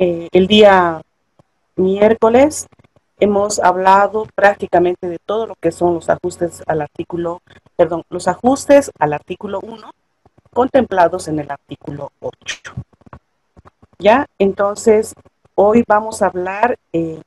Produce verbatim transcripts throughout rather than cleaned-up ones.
Eh, el día miércoles hemos hablado prácticamente de todo lo que son los ajustes al artículo, perdón, los ajustes al artículo uno contemplados en el artículo ocho. ¿Ya? Entonces, hoy vamos a hablar eh,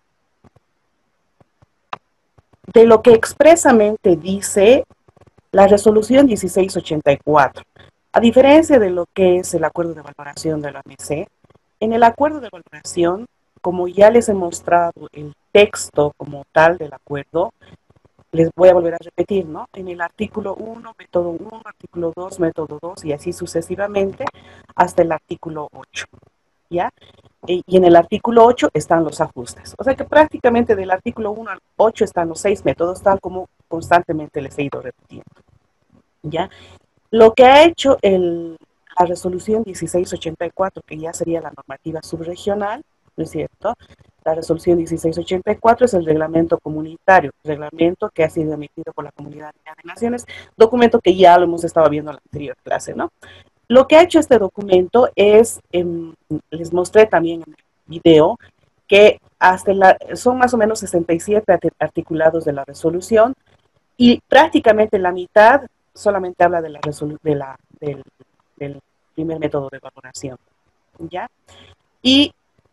de lo que expresamente dice la resolución dieciséis ochenta y cuatro. A diferencia de lo que es el acuerdo de valoración de la O M C, en el acuerdo de valoración, como ya les he mostrado el texto como tal del acuerdo, les voy a volver a repetir, ¿no? En el artículo uno, método uno, artículo dos, método dos, y así sucesivamente hasta el artículo ocho, ¿ya? Y en el artículo ocho están los ajustes. O sea que prácticamente del artículo uno al ocho están los seis métodos, tal como constantemente les he ido repitiendo, ¿ya? Lo que ha hecho el, la resolución dieciséis ochenta y cuatro, que ya sería la normativa subregional, ¿no es cierto? La resolución dieciséis ochenta y cuatro es el reglamento comunitario, reglamento que ha sido emitido por la Comunidad de Naciones, documento que ya lo hemos estado viendo en la anterior clase, ¿no? Lo que ha hecho este documento es, eh, les mostré también en el video, que hasta la, son más o menos sesenta y siete articulados de la resolución y prácticamente la mitad solamente habla de la de la, del, del primer método de valoración, ¿ya? Y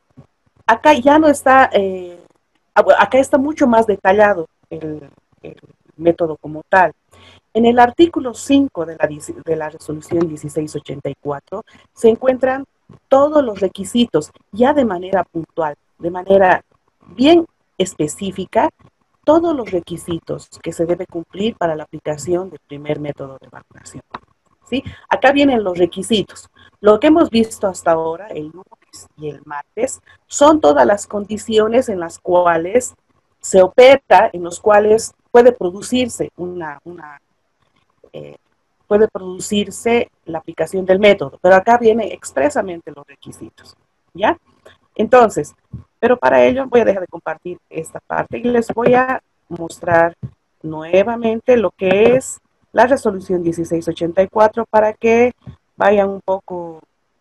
acá ya no está, eh, acá está mucho más detallado el, el método como tal. En el artículo cinco de la, de la resolución dieciséis ochenta y cuatro se encuentran todos los requisitos ya de manera puntual, de manera bien específica, todos los requisitos que se debe cumplir para la aplicación del primer método de vacunación. ¿Sí? Acá vienen los requisitos. Lo que hemos visto hasta ahora, el lunes y el martes, son todas las condiciones en las cuales se opera, en los cuales puede producirse una, una eh, puede producirse la aplicación del método, pero acá vienen expresamente los requisitos, ¿ya? Entonces, pero para ello voy a dejar de compartir esta parte y les voy a mostrar nuevamente lo que es la resolución dieciséis ochenta y cuatro para que vayan un poco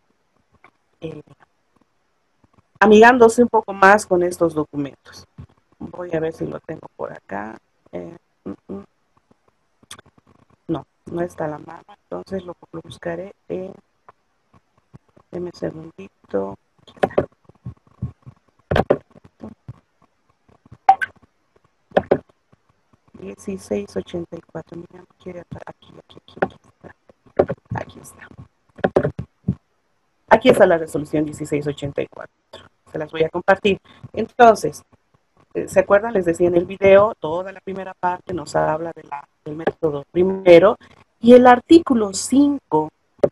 eh, amigándose un poco más con estos documentos. Voy a ver si lo tengo por acá. Eh, mm, mm. No, no está la mano, entonces lo, lo buscaré. Eh, deme un segundito. dieciséis ochenta y cuatro, mira, no quiere atrás. Aquí, aquí, aquí, aquí está. Aquí está. Aquí está la resolución dieciséis ochenta y cuatro. Se las voy a compartir. Entonces, ¿se acuerdan? Les decía en el video, toda la primera parte nos habla de la, del método primero y el artículo cinco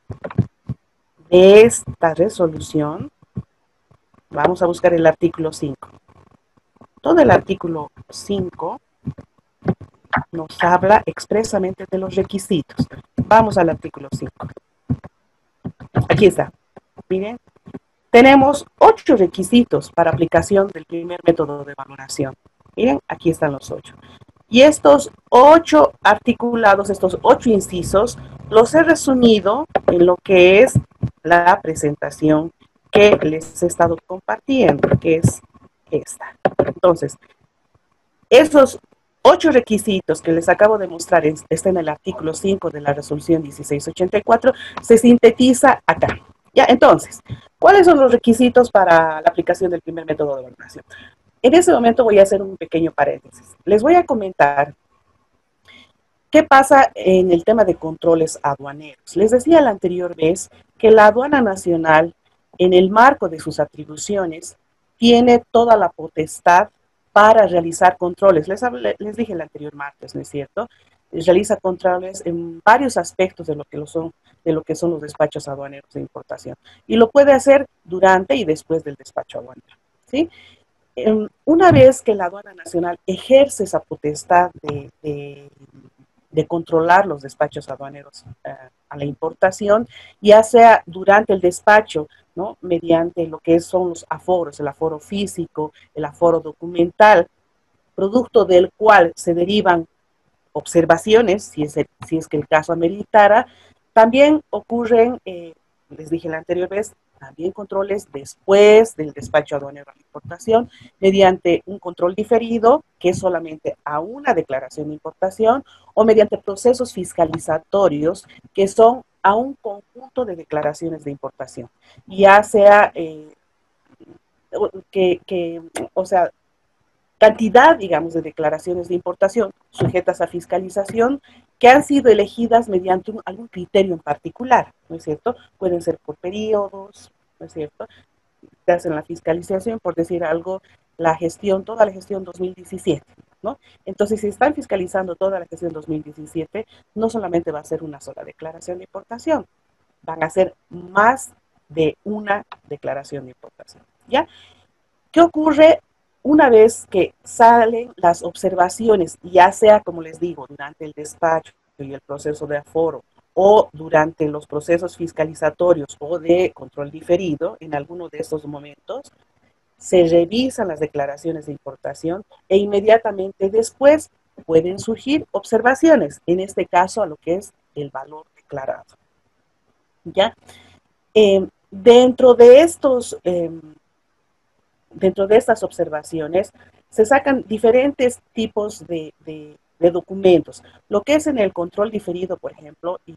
de esta resolución, vamos a buscar el artículo cinco. Todo el artículo cinco nos habla expresamente de los requisitos. Vamos al artículo cinco. Aquí está. Miren, tenemos ocho requisitos para aplicación del primer método de valoración. Miren, aquí están los ocho. Y estos ocho articulados, estos ocho incisos, los he resumido en lo que es la presentación que les he estado compartiendo, que es esta. Entonces, esos ocho requisitos que les acabo de mostrar están en el artículo cinco de la resolución dieciséis ochenta y cuatro, se sintetiza acá. Ya, entonces, ¿cuáles son los requisitos para la aplicación del primer método de valoración? En ese momento voy a hacer un pequeño paréntesis. Les voy a comentar qué pasa en el tema de controles aduaneros. Les decía la anterior vez que la aduana nacional, en el marco de sus atribuciones, tiene toda la potestad para realizar controles. Les, hablé, les dije el anterior martes, ¿no es cierto? Realiza controles en varios aspectos de lo que lo son, de lo que son los despachos aduaneros de importación. Y lo puede hacer durante y después del despacho aduanero, ¿sí? Una vez que la aduana nacional ejerce esa potestad de, de, de controlar los despachos aduaneros uh, a la importación, ya sea durante el despacho, ¿no? Mediante lo que son los aforos, el aforo físico, el aforo documental, producto del cual se derivan observaciones, si es, el, si es que el caso ameritara, también ocurren, eh, les dije la anterior vez, también controles después del despacho aduanero a la importación, mediante un control diferido, que es solamente a una declaración de importación, o mediante procesos fiscalizatorios, que son a un conjunto de declaraciones de importación, ya sea eh, que, que, o sea, cantidad, digamos, de declaraciones de importación sujetas a fiscalización que han sido elegidas mediante un, algún criterio en particular, ¿no es cierto? Pueden ser por periodos, ¿no es cierto? Te hacen la fiscalización, por decir algo, la gestión, toda la gestión dos mil diecisiete, ¿no? Entonces, si están fiscalizando toda la gestión dos mil diecisiete, no solamente va a ser una sola declaración de importación, van a ser más de una declaración de importación, ¿ya? ¿Qué ocurre una vez que salen las observaciones, ya sea, como les digo, durante el despacho y el proceso de aforo, o durante los procesos fiscalizatorios o de control diferido, en alguno de estos momentos, se revisan las declaraciones de importación e inmediatamente después pueden surgir observaciones, en este caso a lo que es el valor declarado. ¿Ya? Eh, dentro de estos... Eh, Dentro de estas observaciones se sacan diferentes tipos de, de, de, documentos, lo que es en el control diferido, por ejemplo, y,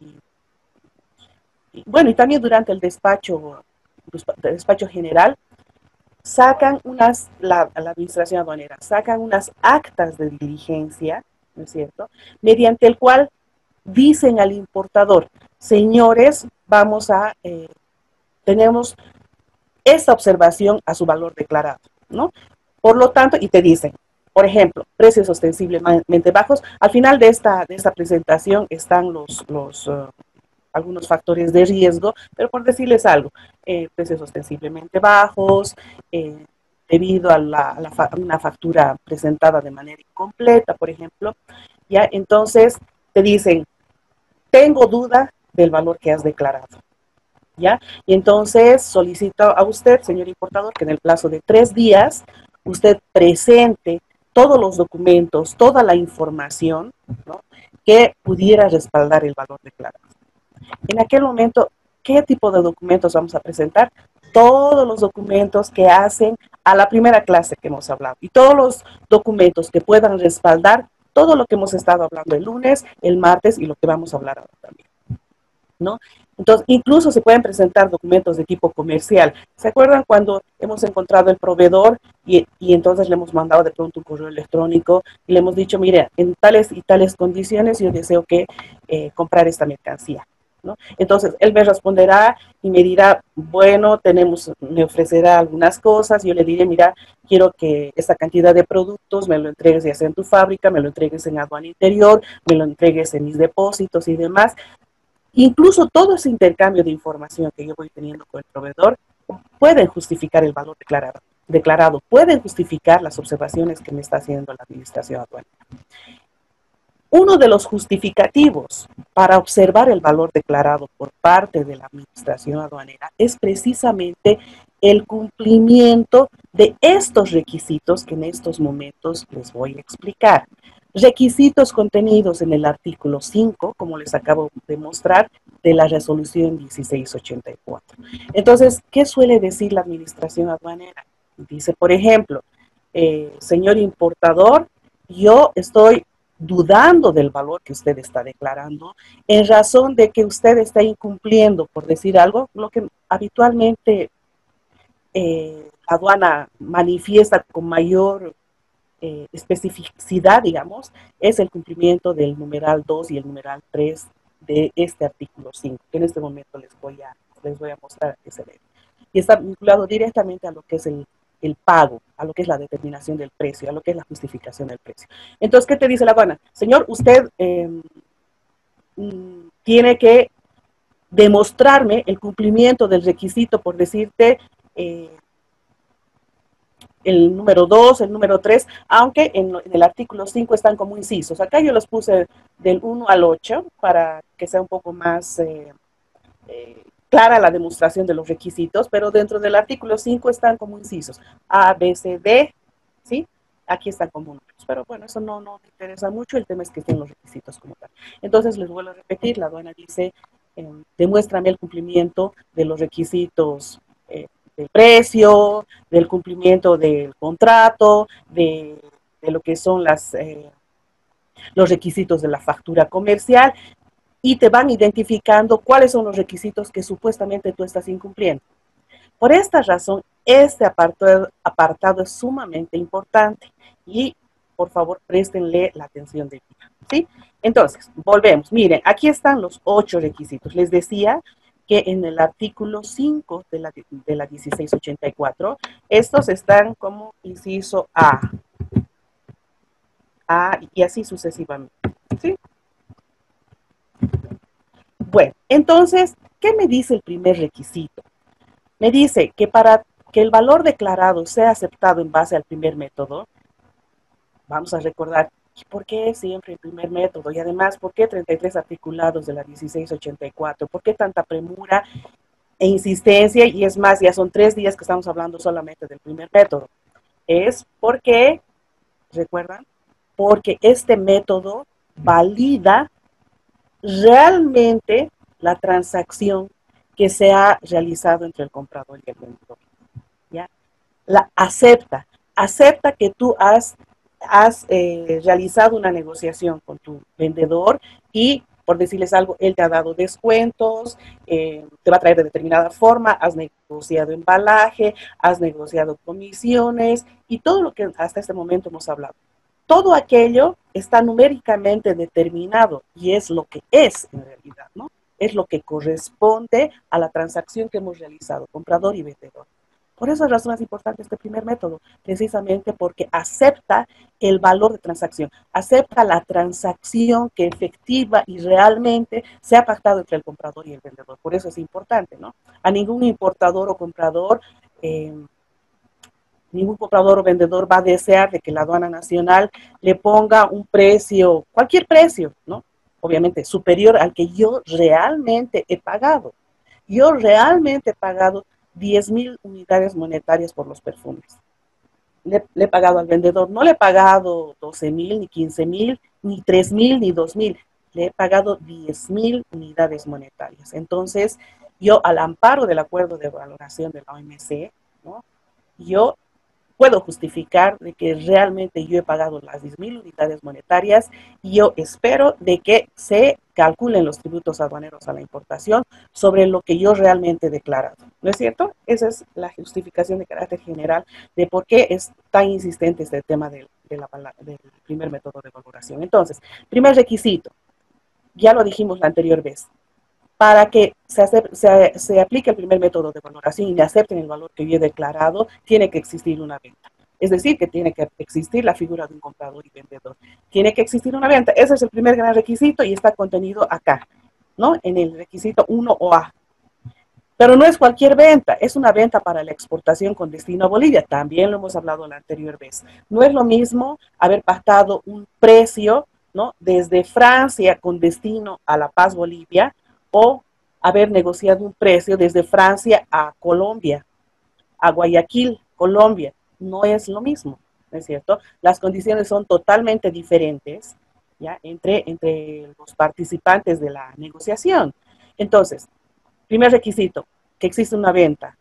y bueno, y también durante el despacho, el despacho general, sacan unas, la, la administración aduanera, sacan unas actas de diligencia, ¿no es cierto?, mediante el cual dicen al importador, señores, vamos a, eh, tenemos esta observación a su valor declarado, ¿no? Por lo tanto, y te dicen, por ejemplo, precios ostensiblemente bajos. Al final de esta, de esta presentación están los, los uh, algunos factores de riesgo, pero por decirles algo, eh, precios ostensiblemente bajos, eh, debido a, la, a, la, a una factura presentada de manera incompleta, por ejemplo, ya entonces te dicen, tengo duda del valor que has declarado. ¿Ya? Y entonces solicito a usted, señor importador, que en el plazo de tres días usted presente todos los documentos, toda la información, ¿no?, que pudiera respaldar el valor declarado. En aquel momento, ¿qué tipo de documentos vamos a presentar? Todos los documentos que hacen a la primera clase que hemos hablado y todos los documentos que puedan respaldar todo lo que hemos estado hablando el lunes, el martes y lo que vamos a hablar ahora también, ¿no? Entonces, incluso se pueden presentar documentos de tipo comercial. ¿Se acuerdan cuando hemos encontrado el proveedor y, y entonces le hemos mandado de pronto un correo electrónico y le hemos dicho, mire, en tales y tales condiciones yo deseo que eh, comprar esta mercancía, ¿no? Entonces, él me responderá y me dirá, bueno, tenemos, me ofrecerá algunas cosas, yo le diré, mira, quiero que esta cantidad de productos me lo entregues ya sea en tu fábrica, me lo entregues en aduana interior, me lo entregues en mis depósitos y demás. Incluso todo ese intercambio de información que yo voy teniendo con el proveedor pueden justificar el valor declarado, declarado, pueden justificar las observaciones que me está haciendo la administración aduanera. Uno de los justificativos para observar el valor declarado por parte de la administración aduanera es precisamente el cumplimiento de estos requisitos que en estos momentos les voy a explicar. Requisitos contenidos en el artículo cinco, como les acabo de mostrar, de la resolución dieciséis ochenta y cuatro. Entonces, ¿qué suele decir la administración aduanera? Dice, por ejemplo, eh, señor importador, yo estoy dudando del valor que usted está declarando en razón de que usted está incumpliendo, por decir algo, lo que habitualmente eh, la aduana manifiesta con mayor eh, especificidad, digamos, es el cumplimiento del numeral dos y el numeral tres de este artículo cinco, que en este momento les voy a, les voy a mostrar que se ve. Y está vinculado directamente a lo que es el, el pago, a lo que es la determinación del precio, a lo que es la justificación del precio. Entonces, ¿qué te dice la aduana? Señor, usted eh, tiene que demostrarme el cumplimiento del requisito, por decirte, eh, el número dos, el número tres, aunque en, en el artículo cinco están como incisos. Acá yo los puse del uno al ocho para que sea un poco más eh, eh, clara la demostración de los requisitos, pero dentro del artículo cinco están como incisos. A, B, C, D, ¿sí? Aquí están como números, pero bueno, eso no, no me interesa mucho, el tema es que estén los requisitos como tal. Entonces, les vuelvo a repetir, la aduana dice, eh, demuéstrame el cumplimiento de los requisitos del precio, del cumplimiento del contrato, de, de lo que son las, eh, los requisitos de la factura comercial, y te van identificando cuáles son los requisitos que supuestamente tú estás incumpliendo. Por esta razón, este apartado, apartado es sumamente importante y por favor préstenle la atención debida, ¿sí? Entonces, volvemos. Miren, aquí están los ocho requisitos. Les decía que en el artículo cinco de la, de la dieciséis ochenta y cuatro, estos están como inciso A, A y así sucesivamente, ¿sí? Bueno, entonces, ¿qué me dice el primer requisito? Me dice que para que el valor declarado sea aceptado en base al primer método, vamos a recordar, ¿por qué siempre el primer método? Y además, ¿por qué treinta y tres articulados de la dieciséis ochenta y cuatro? ¿Por qué tanta premura e insistencia? Y es más, ya son tres días que estamos hablando solamente del primer método. Es porque, ¿recuerdan? Porque este método valida realmente la transacción que se ha realizado entre el comprador y el vendedor. ¿Ya? La acepta, acepta que tú has, has eh, realizado una negociación con tu vendedor y, por decirles algo, él te ha dado descuentos, eh, te va a traer de determinada forma, has negociado embalaje, has negociado comisiones y todo lo que hasta este momento hemos hablado. Todo aquello está numéricamente determinado y es lo que es en realidad, ¿no? Es lo que corresponde a la transacción que hemos realizado, comprador y vendedor. Por esa razón es importante este primer método, precisamente porque acepta el valor de transacción, acepta la transacción que efectiva y realmente se ha pactado entre el comprador y el vendedor. Por eso es importante, ¿no? A ningún importador o comprador, eh, ningún comprador o vendedor va a desear de que la aduana nacional le ponga un precio, cualquier precio, ¿no? Obviamente superior al que yo realmente he pagado. Yo realmente he pagado diez mil unidades monetarias por los perfumes. Le, le, he pagado al vendedor, no le he pagado doce mil, ni quince mil, ni tres mil, ni dos mil. Le he pagado diez mil unidades monetarias. Entonces, yo al amparo del acuerdo de valoración de la O M C, ¿no? Yo puedo justificar de que realmente yo he pagado las diez mil unidades monetarias y yo espero de que se calculen los tributos aduaneros a la importación sobre lo que yo realmente he declarado. ¿No es cierto? Esa es la justificación de carácter general de por qué es tan insistente este tema del, de la, del primer método de valoración. Entonces, primer requisito, ya lo dijimos la anterior vez, para que se, acepte, se, se, aplique el primer método de valoración y le acepten el valor que yo he declarado, tiene que existir una venta. Es decir, que tiene que existir la figura de un comprador y vendedor. Tiene que existir una venta. Ese es el primer gran requisito y está contenido acá, ¿no? En el requisito uno o A. Pero no es cualquier venta, es una venta para la exportación con destino a Bolivia. También lo hemos hablado la anterior vez. No es lo mismo haber pactado un precio, ¿no? Desde Francia con destino a La Paz, Bolivia, o haber negociado un precio desde Francia a Colombia, a Guayaquil, Colombia. No es lo mismo, ¿no es cierto? Las condiciones son totalmente diferentes, ¿ya? Entre, entre los participantes de la negociación. Entonces, primer requisito, que existe una venta.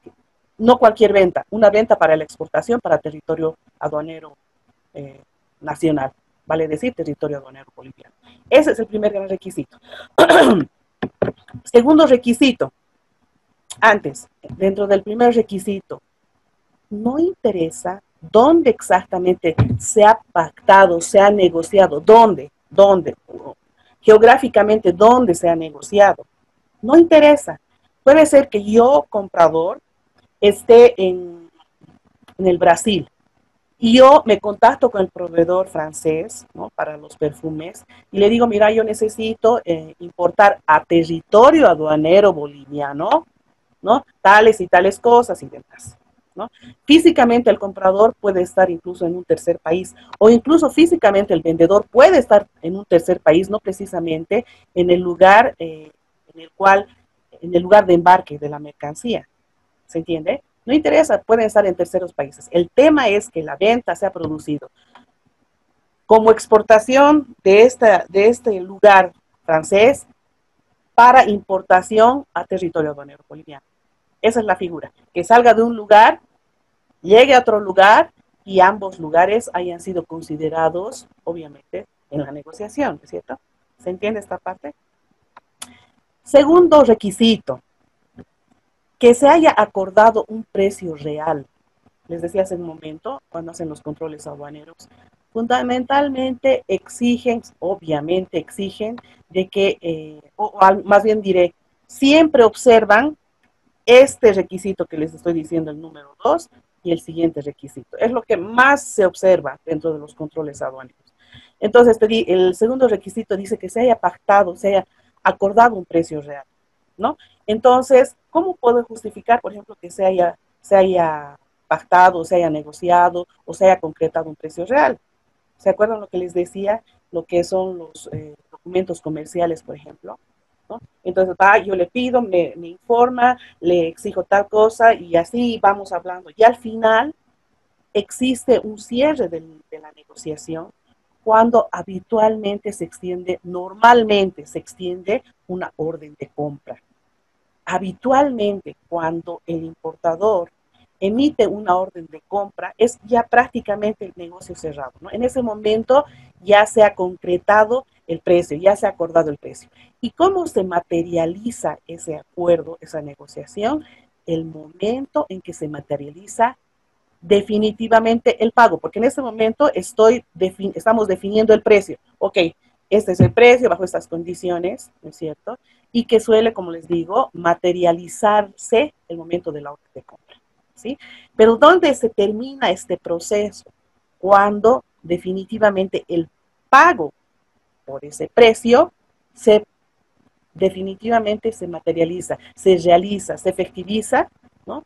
No cualquier venta, una venta para la exportación para territorio aduanero eh, nacional, vale decir territorio aduanero boliviano. Ese es el primer gran requisito. Segundo requisito, antes, dentro del primer requisito, no interesa dónde exactamente se ha pactado, se ha negociado, dónde, dónde, geográficamente dónde se ha negociado. No interesa. Puede ser que yo, comprador, esté en, en el Brasil y yo me contacto con el proveedor francés, ¿no? Para los perfumes y le digo, mira, yo necesito eh, importar a territorio aduanero boliviano, ¿no? Tales y tales cosas y demás, ¿no? Físicamente el comprador puede estar incluso en un tercer país o incluso físicamente el vendedor puede estar en un tercer país, no precisamente en el lugar eh, en el cual, en el lugar de embarque de la mercancía. ¿Se entiende? No interesa, pueden estar en terceros países. El tema es que la venta se ha producido como exportación de, esta, de este lugar francés para importación a territorio aduanero boliviano. Esa es la figura, que salga de un lugar, llegue a otro lugar y ambos lugares hayan sido considerados, obviamente, en la negociación, ¿es cierto? ¿Se entiende esta parte? Segundo requisito, que se haya acordado un precio real. Les decía hace un momento, cuando hacen los controles aduaneros, fundamentalmente exigen, obviamente exigen, de que, eh, o, o más bien diré, siempre observan este requisito que les estoy diciendo, el número dos, y el siguiente requisito. Es lo que más se observa dentro de los controles aduaneros. Entonces, el segundo requisito dice que se haya pactado, se haya acordado un precio real, ¿no? Entonces, ¿cómo puedo justificar, por ejemplo, que se haya, se haya pactado, se haya negociado o se haya concretado un precio real? ¿Se acuerdan lo que les decía? Lo que son los eh, documentos comerciales, por ejemplo, ¿no? Entonces, va, yo le pido, me, me informa, le exijo tal cosa y así vamos hablando. Y al final existe un cierre del, de la negociación cuando habitualmente se extiende, normalmente se extiende una orden de compra. Habitualmente cuando el importador emite una orden de compra, es ya prácticamente el negocio cerrado, ¿no? En ese momento ya se ha concretado el precio, ya se ha acordado el precio. ¿Y cómo se materializa ese acuerdo, esa negociación? El momento en que se materializa definitivamente el pago, porque en este momento estoy defin estamos definiendo el precio. Ok, este es el precio bajo estas condiciones, ¿no es cierto? Y que suele, como les digo, materializarse el momento de la orden de compra, ¿sí? Pero ¿dónde se termina este proceso? Cuando definitivamente el pago por ese precio se definitivamente se materializa, se realiza, se efectiviza, ¿no?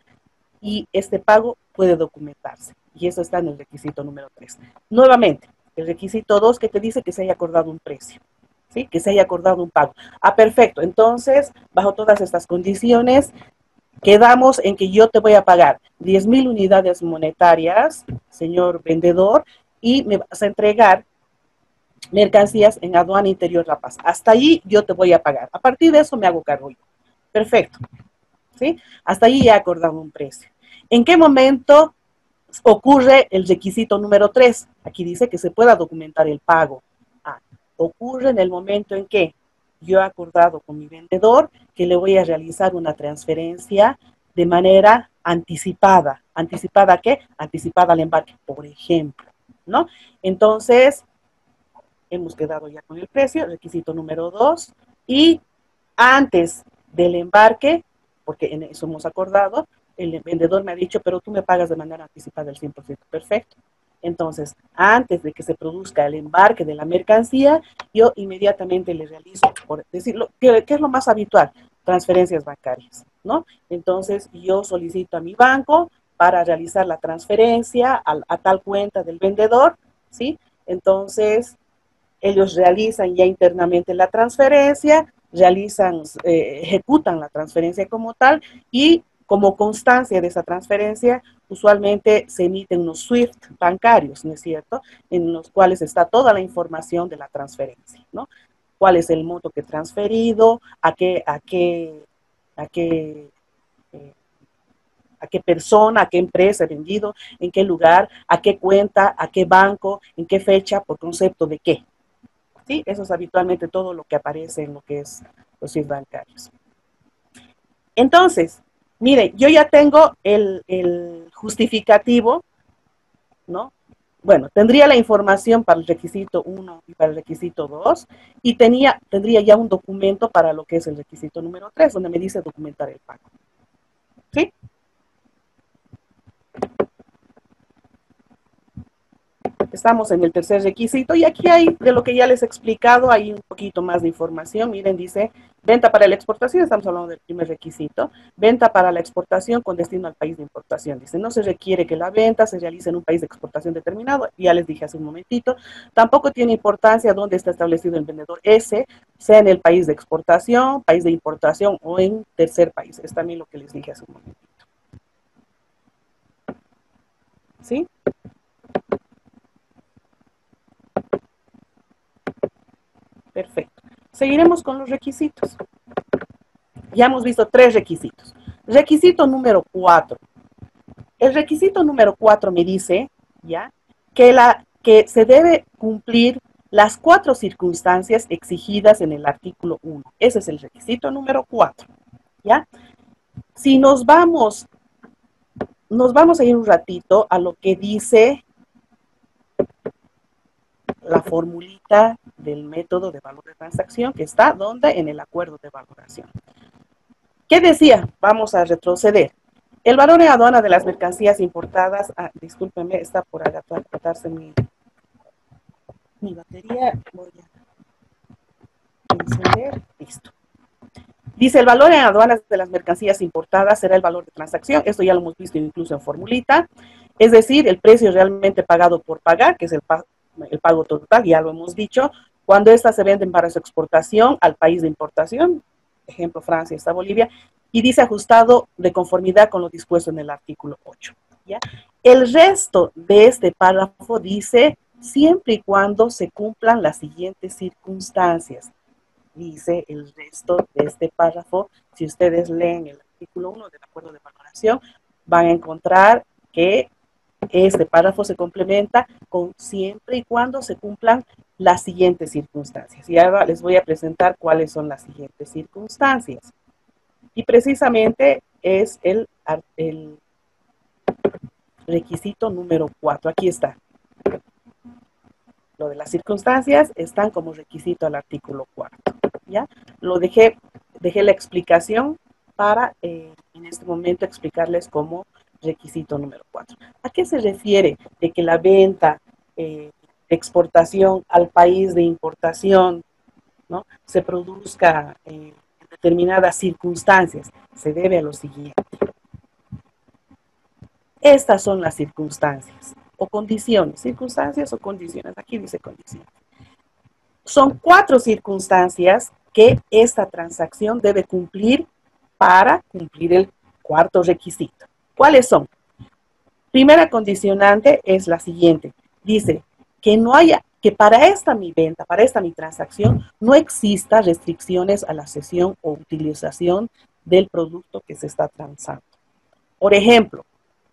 Y este pago puede documentarse. Y eso está en el requisito número tres. Nuevamente, el requisito dos que te dice que se haya acordado un precio, ¿sí? Que se haya acordado un pago. Ah, perfecto. Entonces, bajo todas estas condiciones, quedamos en que yo te voy a pagar diez mil unidades monetarias, señor vendedor, y me vas a entregar mercancías en aduana interior La Paz. Hasta ahí yo te voy a pagar. A partir de eso me hago cargo yo. Perfecto. ¿Sí? Hasta ahí ya he acordado un precio. ¿En qué momento ocurre el requisito número tres? Aquí dice que se pueda documentar el pago. Ah, ocurre en el momento en que yo he acordado con mi vendedor que le voy a realizar una transferencia de manera anticipada. ¿Anticipada a qué? Anticipada al embarque, por ejemplo, ¿no? Entonces, hemos quedado ya con el precio, requisito número dos, y antes del embarque, porque en eso hemos acordado, el vendedor me ha dicho, pero tú me pagas de manera anticipada el cien por ciento. Perfecto. Entonces, antes de que se produzca el embarque de la mercancía, yo inmediatamente le realizo, por decirlo, ¿qué, qué es lo más habitual? Transferencias bancarias, ¿no? Entonces, yo solicito a mi banco para realizar la transferencia a, a tal cuenta del vendedor, ¿sí? Entonces, ellos realizan ya internamente la transferencia, realizan, eh, ejecutan la transferencia como tal y como constancia de esa transferencia, usualmente se emiten unos SWIFT bancarios, ¿no es cierto?, en los cuales está toda la información de la transferencia, ¿no? ¿Cuál es el monto que he transferido? ¿A qué, a qué, a qué, eh, a qué persona, a qué empresa he vendido? ¿En qué lugar? ¿A qué cuenta? ¿A qué banco? ¿En qué fecha? ¿Por concepto de qué? ¿Sí? Eso es habitualmente todo lo que aparece en lo que es los SWIFT bancarios. Entonces, mire, yo ya tengo el, el justificativo, ¿no? Bueno, tendría la información para el requisito uno y para el requisito dos, y tenía, tendría ya un documento para lo que es el requisito número tres, donde me dice documentar el pago. ¿Sí? Estamos en el tercer requisito y aquí hay, de lo que ya les he explicado, hay un poquito más de información. Miren, dice, venta para la exportación, estamos hablando del primer requisito. Venta para la exportación con destino al país de importación. Dice, no se requiere que la venta se realice en un país de exportación determinado. Ya les dije hace un momentito. Tampoco tiene importancia dónde está establecido el vendedor ese, sea en el país de exportación, país de importación o en tercer país. Es también lo que les dije hace un momentito. ¿Sí? Perfecto. Seguiremos con los requisitos. Ya hemos visto tres requisitos. Requisito número cuatro. El requisito número cuatro me dice, ¿ya? Que, la, que se debe cumplir las cuatro circunstancias exigidas en el artículo uno. Ese es el requisito número cuatro, ¿ya? Si nos vamos, nos vamos a ir un ratito a lo que dice la formulita del método de valor de transacción que está donde en el acuerdo de valoración. ¿Qué decía? Vamos a retroceder. El valor en aduana de las mercancías importadas, ah, discúlpenme, está por agotarse mi, mi batería, voy a encender, listo. Dice, el valor en aduanas de las mercancías importadas será el valor de transacción, esto ya lo hemos visto incluso en formulita, es decir, el precio realmente pagado por pagar, que es el, pa el pago total, ya lo hemos dicho, cuando éstas se venden para su exportación al país de importación, ejemplo Francia, está Bolivia, y dice ajustado de conformidad con lo dispuesto en el artículo ocho. ¿Ya? El resto de este párrafo dice, siempre y cuando se cumplan las siguientes circunstancias. Dice el resto de este párrafo, si ustedes leen el artículo uno del acuerdo de valoración, van a encontrar que este párrafo se complementa con siempre y cuando se cumplan las siguientes circunstancias. Y ahora les voy a presentar cuáles son las siguientes circunstancias. Y precisamente es el, el requisito número cuatro. Aquí está. Lo de las circunstancias están como requisito al artículo cuarto. ¿Ya? Lo dejé, dejé la explicación para eh, en este momento explicarles como requisito número cuatro. ¿A qué se refiere de que la venta eh, de exportación al país de importación, ¿no?, se produzca eh, en determinadas circunstancias? Se debe a lo siguiente. Estas son las circunstancias o condiciones, circunstancias o condiciones, aquí dice condiciones. Son cuatro circunstancias que esta transacción debe cumplir para cumplir el cuarto requisito. ¿Cuáles son? Primera condicionante es la siguiente. Dice que no haya, que para esta mi venta, para esta mi transacción, no exista restricciones a la cesión o utilización del producto que se está transando. Por ejemplo,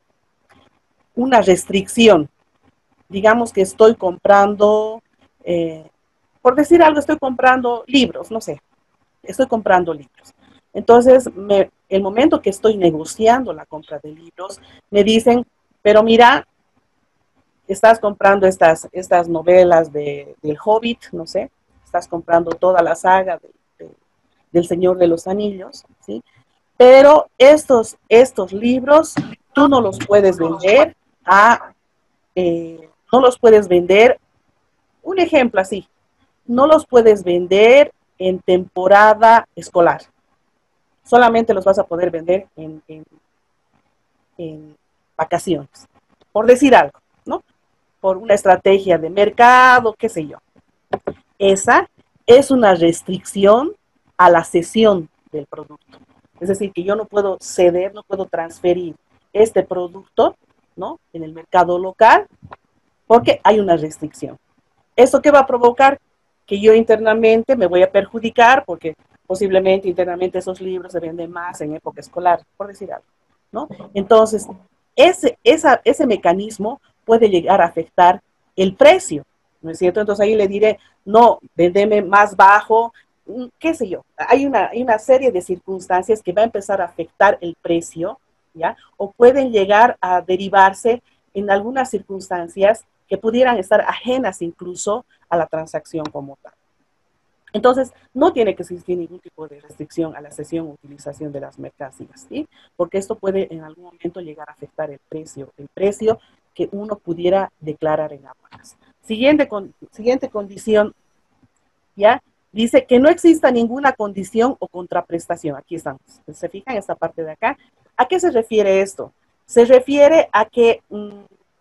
una restricción. Digamos que estoy comprando, eh, por decir algo, estoy comprando libros, no sé, estoy comprando libros. Entonces, me, el momento que estoy negociando la compra de libros, me dicen, pero mira, estás comprando estas, estas novelas de, del Hobbit, no sé, estás comprando toda la saga de, de, del Señor de los Anillos, ¿sí? Pero estos, estos libros tú no los puedes vender a, eh, no los puedes vender, un ejemplo así, no los puedes vender en temporada escolar. Solamente los vas a poder vender en, en, en vacaciones, por decir algo, ¿no? Por una estrategia de mercado, qué sé yo. Esa es una restricción a la cesión del producto. Es decir, que yo no puedo ceder, no puedo transferir este producto, ¿no?, en el mercado local, porque hay una restricción. ¿Esto qué va a provocar? Que yo internamente me voy a perjudicar porque posiblemente internamente esos libros se venden más en época escolar, por decir algo, ¿no? Entonces, ese, esa, ese mecanismo puede llegar a afectar el precio, ¿no es cierto? Entonces ahí le diré, no, vendeme más bajo, qué sé yo. Hay una, hay una serie de circunstancias que va a empezar a afectar el precio, ¿ya? O pueden llegar a derivarse en algunas circunstancias que pudieran estar ajenas incluso a la transacción como tal. Entonces, no tiene que existir ningún tipo de restricción a la cesión o utilización de las mercancías, ¿sí? Porque esto puede en algún momento llegar a afectar el precio, el precio que uno pudiera declarar en aduanas. Siguiente, con, siguiente condición, ¿ya? Dice que no exista ninguna condición o contraprestación. Aquí estamos. ¿Se fijan esta parte de acá? ¿A qué se refiere esto? Se refiere a que mmm,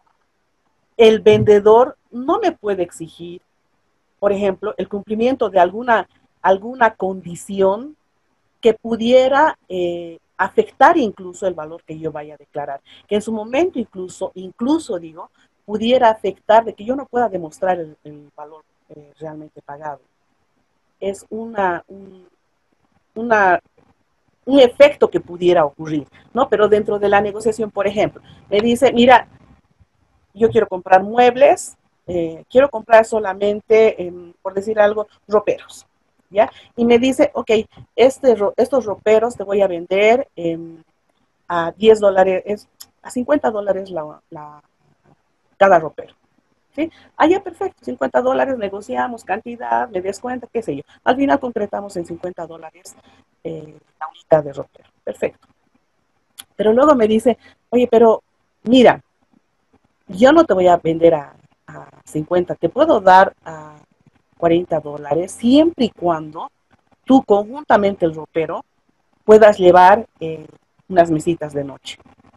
el vendedor no me puede exigir, por ejemplo, el cumplimiento de alguna, alguna condición que pudiera eh, afectar incluso el valor que yo vaya a declarar, que en su momento incluso, incluso digo, pudiera afectar de que yo no pueda demostrar el, el valor eh, realmente pagado. Es una, un, una un efecto que pudiera ocurrir, ¿no? Pero dentro de la negociación, por ejemplo, me dice, mira, yo quiero comprar muebles, eh, quiero comprar solamente, eh, por decir algo, roperos, ¿ya? Y me dice, ok, este, estos roperos te voy a vender eh, a diez dólares, es, a cincuenta dólares la, la, cada ropero. ¿Sí? Ah, ya, perfecto, cincuenta dólares, negociamos cantidad, me descuenta, qué sé yo. Al final concretamos en cincuenta dólares eh, la unidad de ropero. Perfecto. Pero luego me dice, oye, pero mira, yo no te voy a vender a, a cincuenta, te puedo dar a cuarenta dólares siempre y cuando tú conjuntamente el ropero puedas llevar eh, unas mesitas de noche.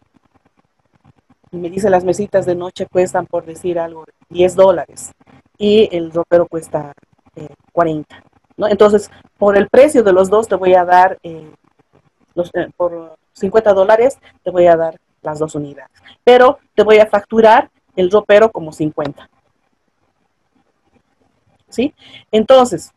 Y me dice, las mesitas de noche cuestan, por decir algo, diez dólares y el ropero cuesta eh, cuarenta, ¿no? Entonces, por el precio de los dos te voy a dar, eh, los, eh, por cincuenta dólares te voy a dar las dos unidades, pero te voy a facturar el ropero como cincuenta, ¿sí? Entonces,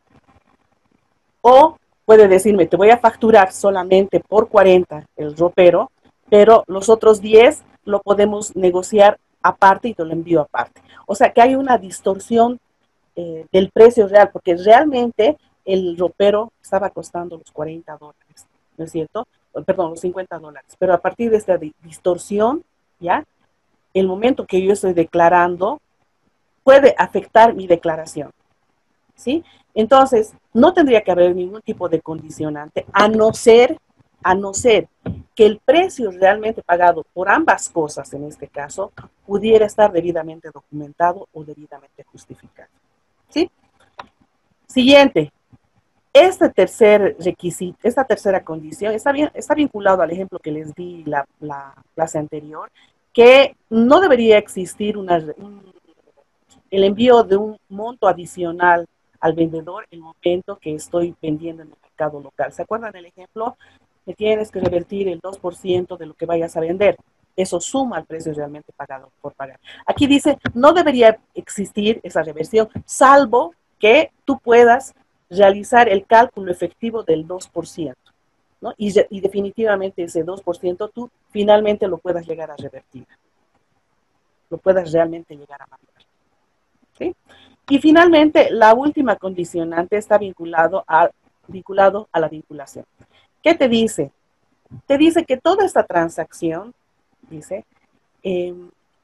o puede decirme, te voy a facturar solamente por cuarenta el ropero, pero los otros diez lo podemos negociar aparte y te lo envío aparte. O sea que hay una distorsión eh, del precio real, porque realmente el ropero estaba costando los cuarenta dólares, ¿no es cierto? Perdón, los cincuenta dólares. Pero a partir de esta distorsión, ¿ya? El momento que yo estoy declarando puede afectar mi declaración. ¿Sí? Entonces, no tendría que haber ningún tipo de condicionante, a no ser, a no ser que el precio realmente pagado por ambas cosas, en este caso, pudiera estar debidamente documentado o debidamente justificado. ¿Sí? Siguiente. Este tercer requisito, esta tercera condición, está, bien, está vinculado al ejemplo que les di la, la clase anterior, que no debería existir una, un, el envío de un monto adicional al vendedor en el momento que estoy vendiendo en el mercado local. ¿Se acuerdan del ejemplo? Que tienes que revertir el dos por ciento de lo que vayas a vender. Eso suma al precio realmente pagado por pagar. Aquí dice, no debería existir esa reversión, salvo que tú puedas realizar el cálculo efectivo del dos por ciento, ¿no? Y, y definitivamente ese dos por ciento tú finalmente lo puedas llegar a revertir, lo puedas realmente llegar a mandar. ¿Sí? Y finalmente, la última condicionante está vinculado a, vinculado a la vinculación. ¿Qué te dice? Te dice que toda esta transacción, dice, eh,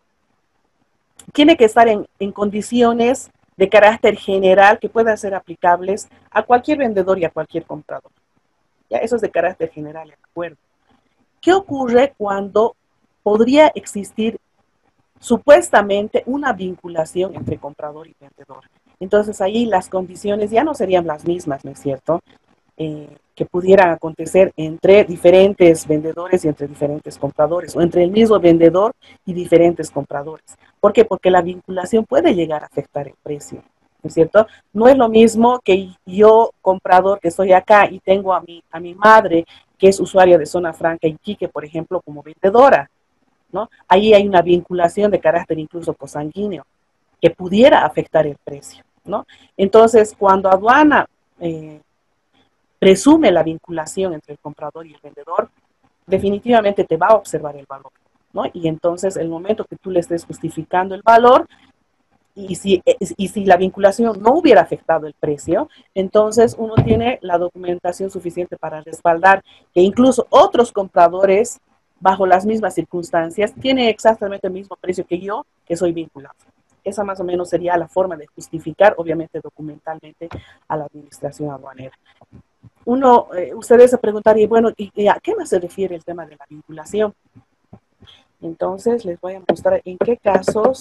tiene que estar en, en condiciones de carácter general que puedan ser aplicables a cualquier vendedor y a cualquier comprador. Ya, eso es de carácter general, ¿de acuerdo? ¿Qué ocurre cuando podría existir supuestamente una vinculación entre comprador y vendedor? Entonces ahí las condiciones ya no serían las mismas, ¿no es cierto? Eh, que pudieran acontecer entre diferentes vendedores y entre diferentes compradores, o entre el mismo vendedor y diferentes compradores. ¿Por qué? Porque la vinculación puede llegar a afectar el precio, ¿no es cierto? No es lo mismo que yo, comprador, que estoy acá y tengo a mi, a mi madre, que es usuaria de Zona Franca Iquique, por ejemplo, como vendedora, ¿no? Ahí hay una vinculación de carácter incluso consanguíneo que pudiera afectar el precio, ¿no? Entonces, cuando aduana eh, presume la vinculación entre el comprador y el vendedor, definitivamente te va a observar el valor, ¿no? Y entonces, el momento que tú le estés justificando el valor, y si, y si la vinculación no hubiera afectado el precio, entonces uno tiene la documentación suficiente para respaldar que incluso otros compradores, bajo las mismas circunstancias, tienen exactamente el mismo precio que yo, que soy vinculado. Esa más o menos sería la forma de justificar, obviamente documentalmente, a la administración aduanera. Uno, eh, ustedes se preguntarían, bueno, ¿y, ¿y a qué más se refiere el tema de la vinculación? Entonces, les voy a mostrar en qué casos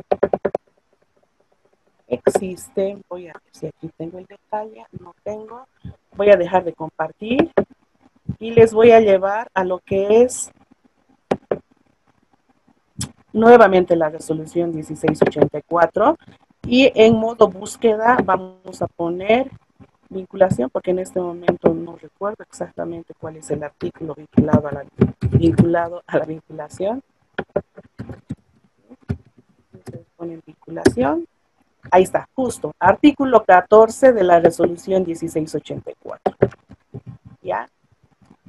existen. Voy a ver si aquí tengo el detalle, no tengo. Voy a dejar de compartir y les voy a llevar a lo que es nuevamente la resolución dieciséis ochenta y cuatro y en modo búsqueda vamos a poner vinculación, porque en este momento no recuerdo exactamente cuál es el artículo vinculado a la, vinculado a la vinculación. Entonces ponen vinculación. Ahí está, justo, artículo catorce de la resolución dieciséis ochenta y cuatro. ¿Ya?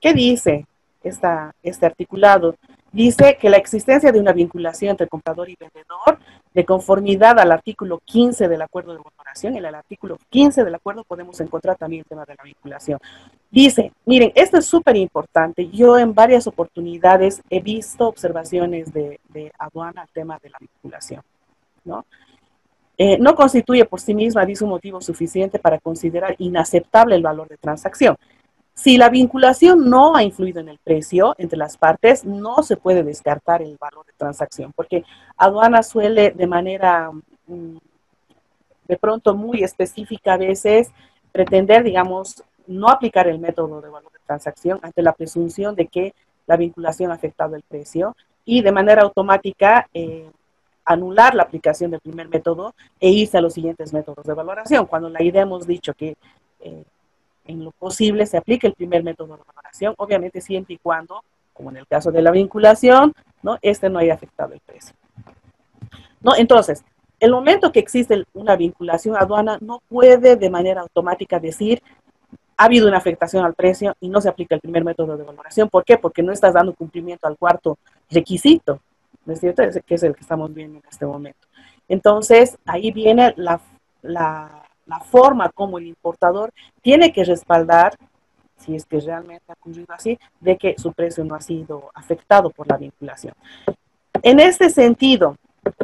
¿Qué dice esta, este articulado? Dice que la existencia de una vinculación entre comprador y vendedor, de conformidad al artículo quince del acuerdo de valoración, en el artículo quince del acuerdo podemos encontrar también el tema de la vinculación. Dice, miren, esto es súper importante. Yo en varias oportunidades he visto observaciones de, de aduana al tema de la vinculación, ¿no? Eh, no constituye por sí misma, dice, un motivo suficiente para considerar inaceptable el valor de transacción. Si la vinculación no ha influido en el precio entre las partes, no se puede descartar el valor de transacción, porque aduana suele de manera mm, de pronto muy específica a veces pretender, digamos, no aplicar el método de valor de transacción ante la presunción de que la vinculación ha afectado el precio y de manera automática eh, anular la aplicación del primer método e irse a los siguientes métodos de valoración, cuando la idea hemos dicho que eh, en lo posible se aplique el primer método de valoración, obviamente siempre y cuando, como en el caso de la vinculación, ¿no?, este no haya afectado el precio, ¿no? Entonces, el momento que existe una vinculación aduana no puede de manera automática decir ha habido una afectación al precio y no se aplica el primer método de valoración. ¿Por qué? Porque no estás dando cumplimiento al cuarto requisito, ¿no es cierto? Ese que es el que estamos viendo en este momento. Entonces, ahí viene la, la, la forma como el importador tiene que respaldar, si es que realmente ha ocurrido así, de que su precio no ha sido afectado por la vinculación. En este sentido,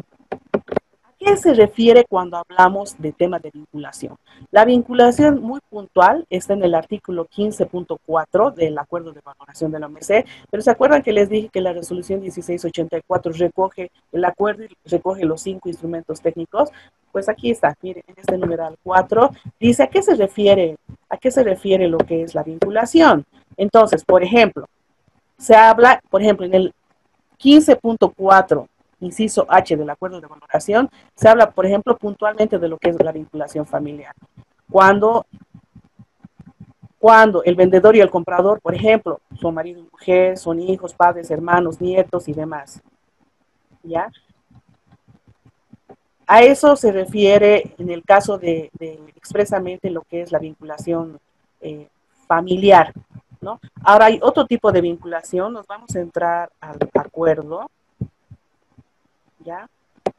¿qué se refiere cuando hablamos de tema de vinculación? La vinculación muy puntual está en el artículo quince punto cuatro del acuerdo de valoración de la O M C, pero ¿se acuerdan que les dije que la resolución dieciséis ochenta y cuatro recoge el acuerdo y recoge los cinco instrumentos técnicos? Pues aquí está, miren, en este numeral cuatro dice a qué se refiere, a qué se refiere lo que es la vinculación. Entonces, por ejemplo, se habla, por ejemplo, en el quince punto cuatro, inciso H del acuerdo de valoración, se habla, por ejemplo, puntualmente de lo que es la vinculación familiar. Cuando, cuando el vendedor y el comprador, por ejemplo, son marido y mujer, son hijos, padres, hermanos, nietos y demás. ¿Ya? A eso se refiere en el caso de, de expresamente lo que es la vinculación eh, familiar, ¿no? Ahora hay otro tipo de vinculación, nos vamos a entrar al acuerdo, ¿ya?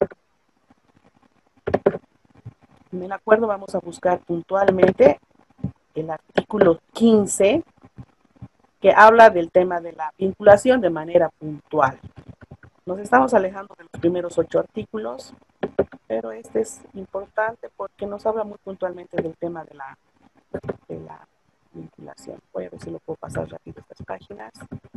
En el acuerdo vamos a buscar puntualmente el artículo quince, que habla del tema de la vinculación de manera puntual. Nos estamos alejando de los primeros ocho artículos, pero este es importante porque nos habla muy puntualmente del tema de la, de la vinculación. Voy a ver si lo puedo pasar rápido estas páginas.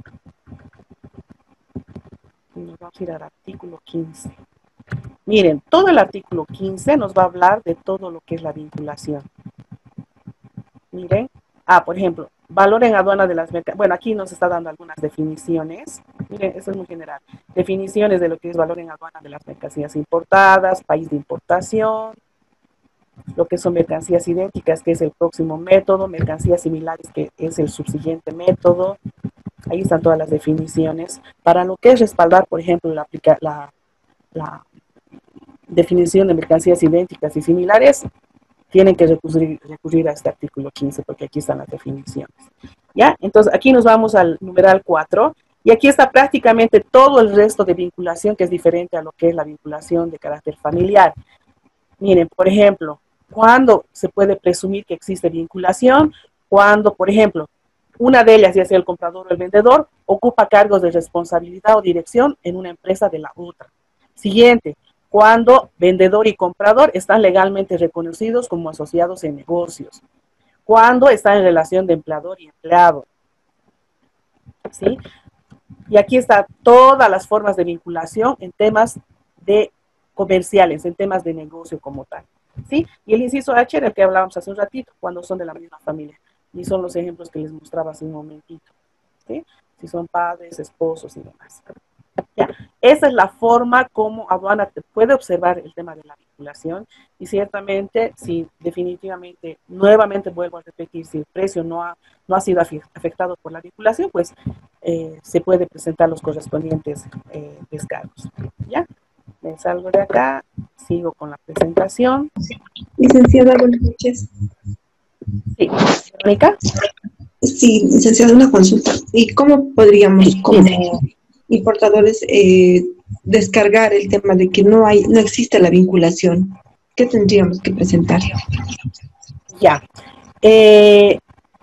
Y nos vamos a ir al artículo quince. Miren, todo el artículo quince nos va a hablar de todo lo que es la vinculación. Miren, ah, por ejemplo, valor en aduana de las mercancías. Bueno, aquí nos está dando algunas definiciones. Miren, eso es muy general. Definiciones de lo que es valor en aduana de las mercancías importadas, país de importación, lo que son mercancías idénticas, que es el próximo método, mercancías similares, que es el subsiguiente método. Ahí están todas las definiciones. Para lo que es respaldar, por ejemplo, la, la, la definición de mercancías idénticas y similares, tienen que recurrir, recurrir a este artículo quince, porque aquí están las definiciones. ¿Ya? Entonces, aquí nos vamos al numeral cuatro, y aquí está prácticamente todo el resto de vinculación, que es diferente a lo que es la vinculación de carácter familiar. Miren, por ejemplo, ¿cuándo se puede presumir que existe vinculación? Cuando, por ejemplo, una de ellas, ya sea el comprador o el vendedor, ocupa cargos de responsabilidad o dirección en una empresa de la otra. Siguiente, cuando vendedor y comprador están legalmente reconocidos como asociados en negocios. Cuando están en relación de empleador y empleado. ¿Sí? Y aquí están todas las formas de vinculación en temas de comerciales, en temas de negocio como tal. ¿Sí? Y el inciso H era el que hablábamos hace un ratito, cuando son de la misma familia. Y son los ejemplos que les mostraba hace un momentito. ¿Sí? Si son padres, esposos y demás. ¿Ya? Esa es la forma como aduana te puede observar el tema de la vinculación, y ciertamente, si definitivamente, nuevamente vuelvo a repetir, si el precio no ha, no ha sido afectado por la vinculación, pues eh, se puede presentar los correspondientes eh, descargos. ¿Ya? Me salgo de acá, sigo con la presentación. Licenciada, buenas noches. Sí, Verónica. Sí, licenciado, una consulta. ¿Y cómo podríamos, como importadores, eh, descargar el tema de que no hay, no existe la vinculación? ¿Qué tendríamos que presentar? Ya. Eh,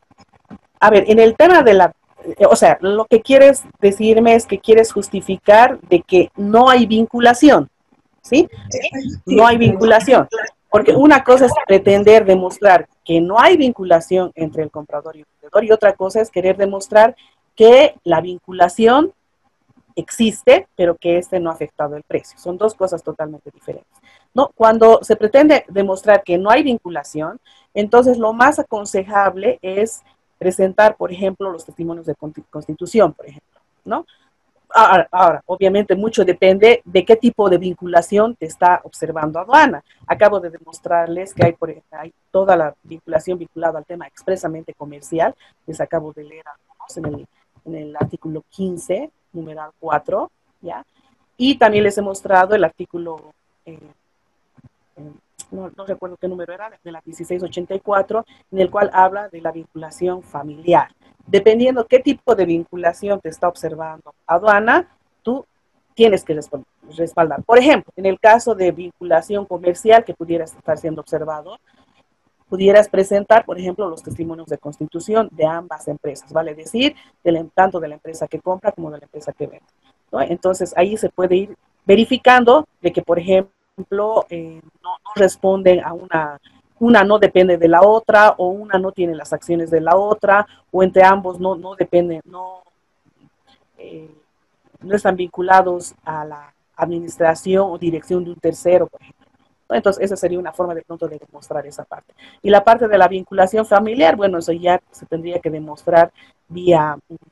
a ver, en el tema de la, eh, o sea, lo que quieres decirme es que quieres justificar de que no hay vinculación, ¿sí? No Sí, hay vinculación. Porque una cosa es pretender demostrar que no hay vinculación entre el comprador y el vendedor y otra cosa es querer demostrar que la vinculación existe, pero que este no ha afectado el precio. Son dos cosas totalmente diferentes. ¿No? Cuando se pretende demostrar que no hay vinculación, entonces lo más aconsejable es presentar, por ejemplo, los testimonios de constitución, por ejemplo, ¿no? Ahora, ahora, obviamente mucho depende de qué tipo de vinculación te está observando aduana. Acabo de demostrarles que hay, por, hay toda la vinculación vinculada al tema expresamente comercial, les acabo de leer algunos en el, en el artículo quince, numeral cuatro, ¿ya? Y también les he mostrado el artículo, eh, eh, no, no recuerdo qué número era, de la dieciséis ochenta y cuatro, en el cual habla de la vinculación familiar. Dependiendo qué tipo de vinculación te está observando aduana, tú tienes que respaldar. Por ejemplo, en el caso de vinculación comercial que pudieras estar siendo observado, pudieras presentar, por ejemplo, los testimonios de constitución de ambas empresas, vale decir, del, tanto de la empresa que compra como de la empresa que vende, ¿no? Entonces, ahí se puede ir verificando de que, por ejemplo, eh, no, no responden a una, una no depende de la otra, o una no tiene las acciones de la otra, o entre ambos no, no dependen, no, eh, no están vinculados a la administración o dirección de un tercero, por ejemplo. Entonces, esa sería una forma de pronto de demostrar esa parte. Y la parte de la vinculación familiar, bueno, eso ya se tendría que demostrar vía,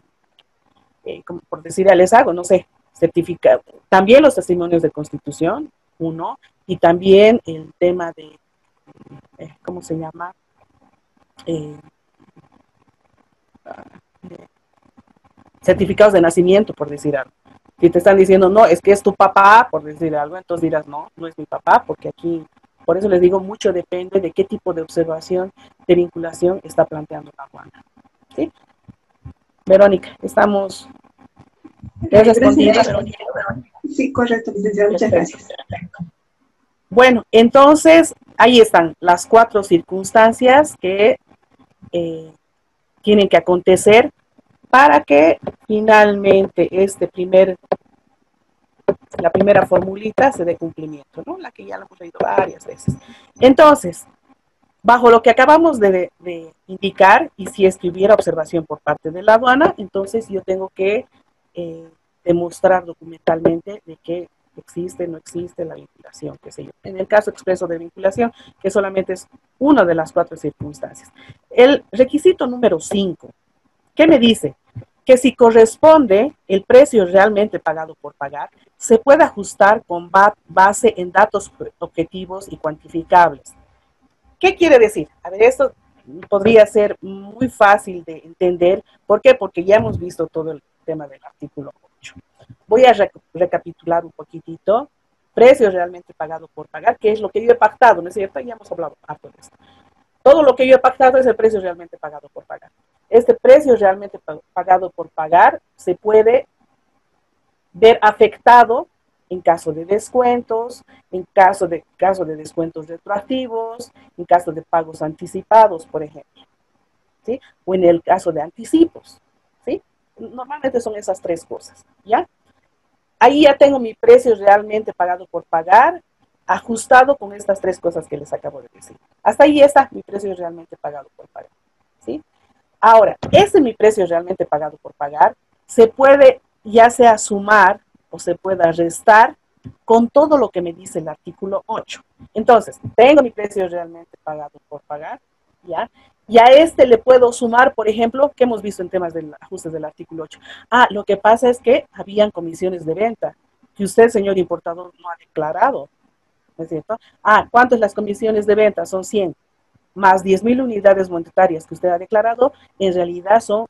eh, como por decir, les hago, no sé, certifica, también los testimonios de constitución, uno, y también el tema de, eh, ¿cómo se llama? Eh, de certificados de nacimiento, por decir algo. Si te están diciendo, no, es que es tu papá, por decir algo, entonces dirás, no, no es mi papá, porque aquí, por eso les digo, mucho depende de qué tipo de observación, de vinculación está planteando la aduana. ¿Sí? Verónica, estamos, ¿te he respondido, Gracias. Verónica? Sí, correcto, licenciado. Muchas Perfecto. gracias. Bueno, entonces, ahí están las cuatro circunstancias que eh, tienen que acontecer para que finalmente este primer la primera formulita se dé cumplimiento, ¿no? La que ya la hemos leído varias veces. Entonces, bajo lo que acabamos de, de indicar, y si es que hubiera observación por parte de la aduana, entonces yo tengo que eh, demostrar documentalmente de que existe, no existe la vinculación, qué sé yo. En el caso expreso de vinculación, que solamente es una de las cuatro circunstancias. El requisito número cinco, ¿qué me dice? Que si corresponde el precio realmente pagado por pagar, se puede ajustar con base en datos objetivos y cuantificables. ¿Qué quiere decir? A ver, esto podría ser muy fácil de entender. ¿Por qué? Porque ya hemos visto todo el tema del artículo ocho. Voy a rec recapitular un poquitito. Precio realmente pagado por pagar, que es lo que yo he pactado, ¿no es cierto? Ya hemos hablado harto de esto. Todo lo que yo he pactado es el precio realmente pagado por pagar. Este precio realmente pagado por pagar se puede ver afectado en caso de descuentos, en caso de, caso de descuentos retroactivos, en caso de pagos anticipados, por ejemplo, ¿sí? O en el caso de anticipos, ¿sí? Normalmente son esas tres cosas, ¿ya? Ahí ya tengo mi precio realmente pagado por pagar, ajustado con estas tres cosas que les acabo de decir. Hasta ahí está mi precio realmente pagado por pagar, ¿sí? Ahora, ese mi precio realmente pagado por pagar se puede ya sea sumar o se pueda restar con todo lo que me dice el artículo ocho. Entonces, tengo mi precio realmente pagado por pagar, ¿ya? Y a este le puedo sumar, por ejemplo, que hemos visto en temas de ajustes del artículo ocho. Ah, lo que pasa es que habían comisiones de venta que usted, señor importador, no ha declarado, ¿no es cierto? Ah, ¿cuántas las comisiones de venta? Son cien más diez mil unidades monetarias que usted ha declarado, en realidad son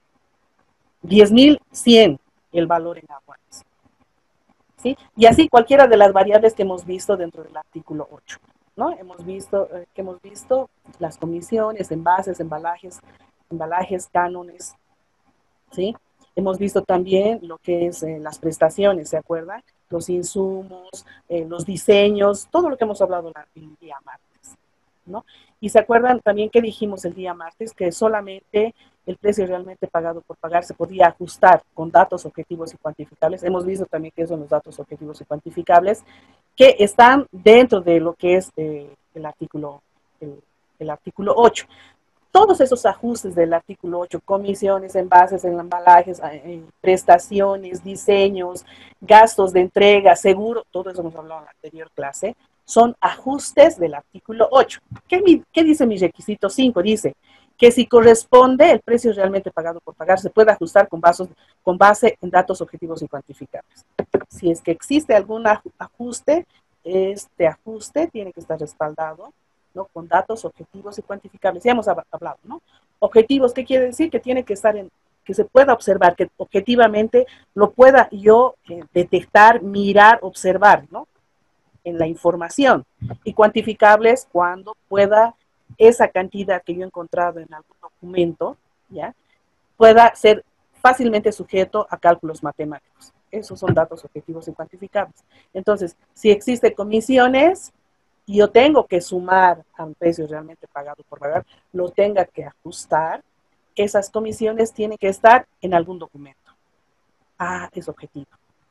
diez mil cien el valor en aduanas. ¿Sí? Y así cualquiera de las variables que hemos visto dentro del artículo ocho. ¿No? Hemos visto, eh, que hemos visto las comisiones, envases, embalajes, embalajes, cánones, ¿sí? Hemos visto también lo que es eh, las prestaciones, ¿se acuerdan? Los insumos, eh, los diseños, todo lo que hemos hablado el día martes, ¿no? Y se acuerdan también que dijimos el día martes que solamente el precio realmente pagado por pagar se podía ajustar con datos objetivos y cuantificables. Hemos visto también que son los datos objetivos y cuantificables que están dentro de lo que es eh, el artículo el, el artículo ocho. Todos esos ajustes del artículo ocho, comisiones, envases, en embalajes, eh, prestaciones, diseños, gastos de entrega, seguro, todo eso hemos hablado en la anterior clase, son ajustes del artículo ocho. ¿Qué, qué dice mi requisito cinco? Dice que si corresponde el precio realmente pagado por pagar, se puede ajustar con, vasos, con base en datos objetivos y cuantificables. Si es que existe algún ajuste, este ajuste tiene que estar respaldado, ¿no? Con datos objetivos y cuantificables. Ya hemos hablado, ¿no? Objetivos, ¿qué quiere decir? Que tiene que estar en, que se pueda observar, que objetivamente lo pueda yo eh, detectar, mirar, observar, ¿no? En la información. Y cuantificables cuando pueda esa cantidad que yo he encontrado en algún documento, ¿ya? Pueda ser fácilmente sujeto a cálculos matemáticos. Esos son datos objetivos y cuantificables. Entonces, si existen comisiones, y yo tengo que sumar al precio realmente pagado por pagar, lo tenga que ajustar, esas comisiones tienen que estar en algún documento. Ah, es objetivo.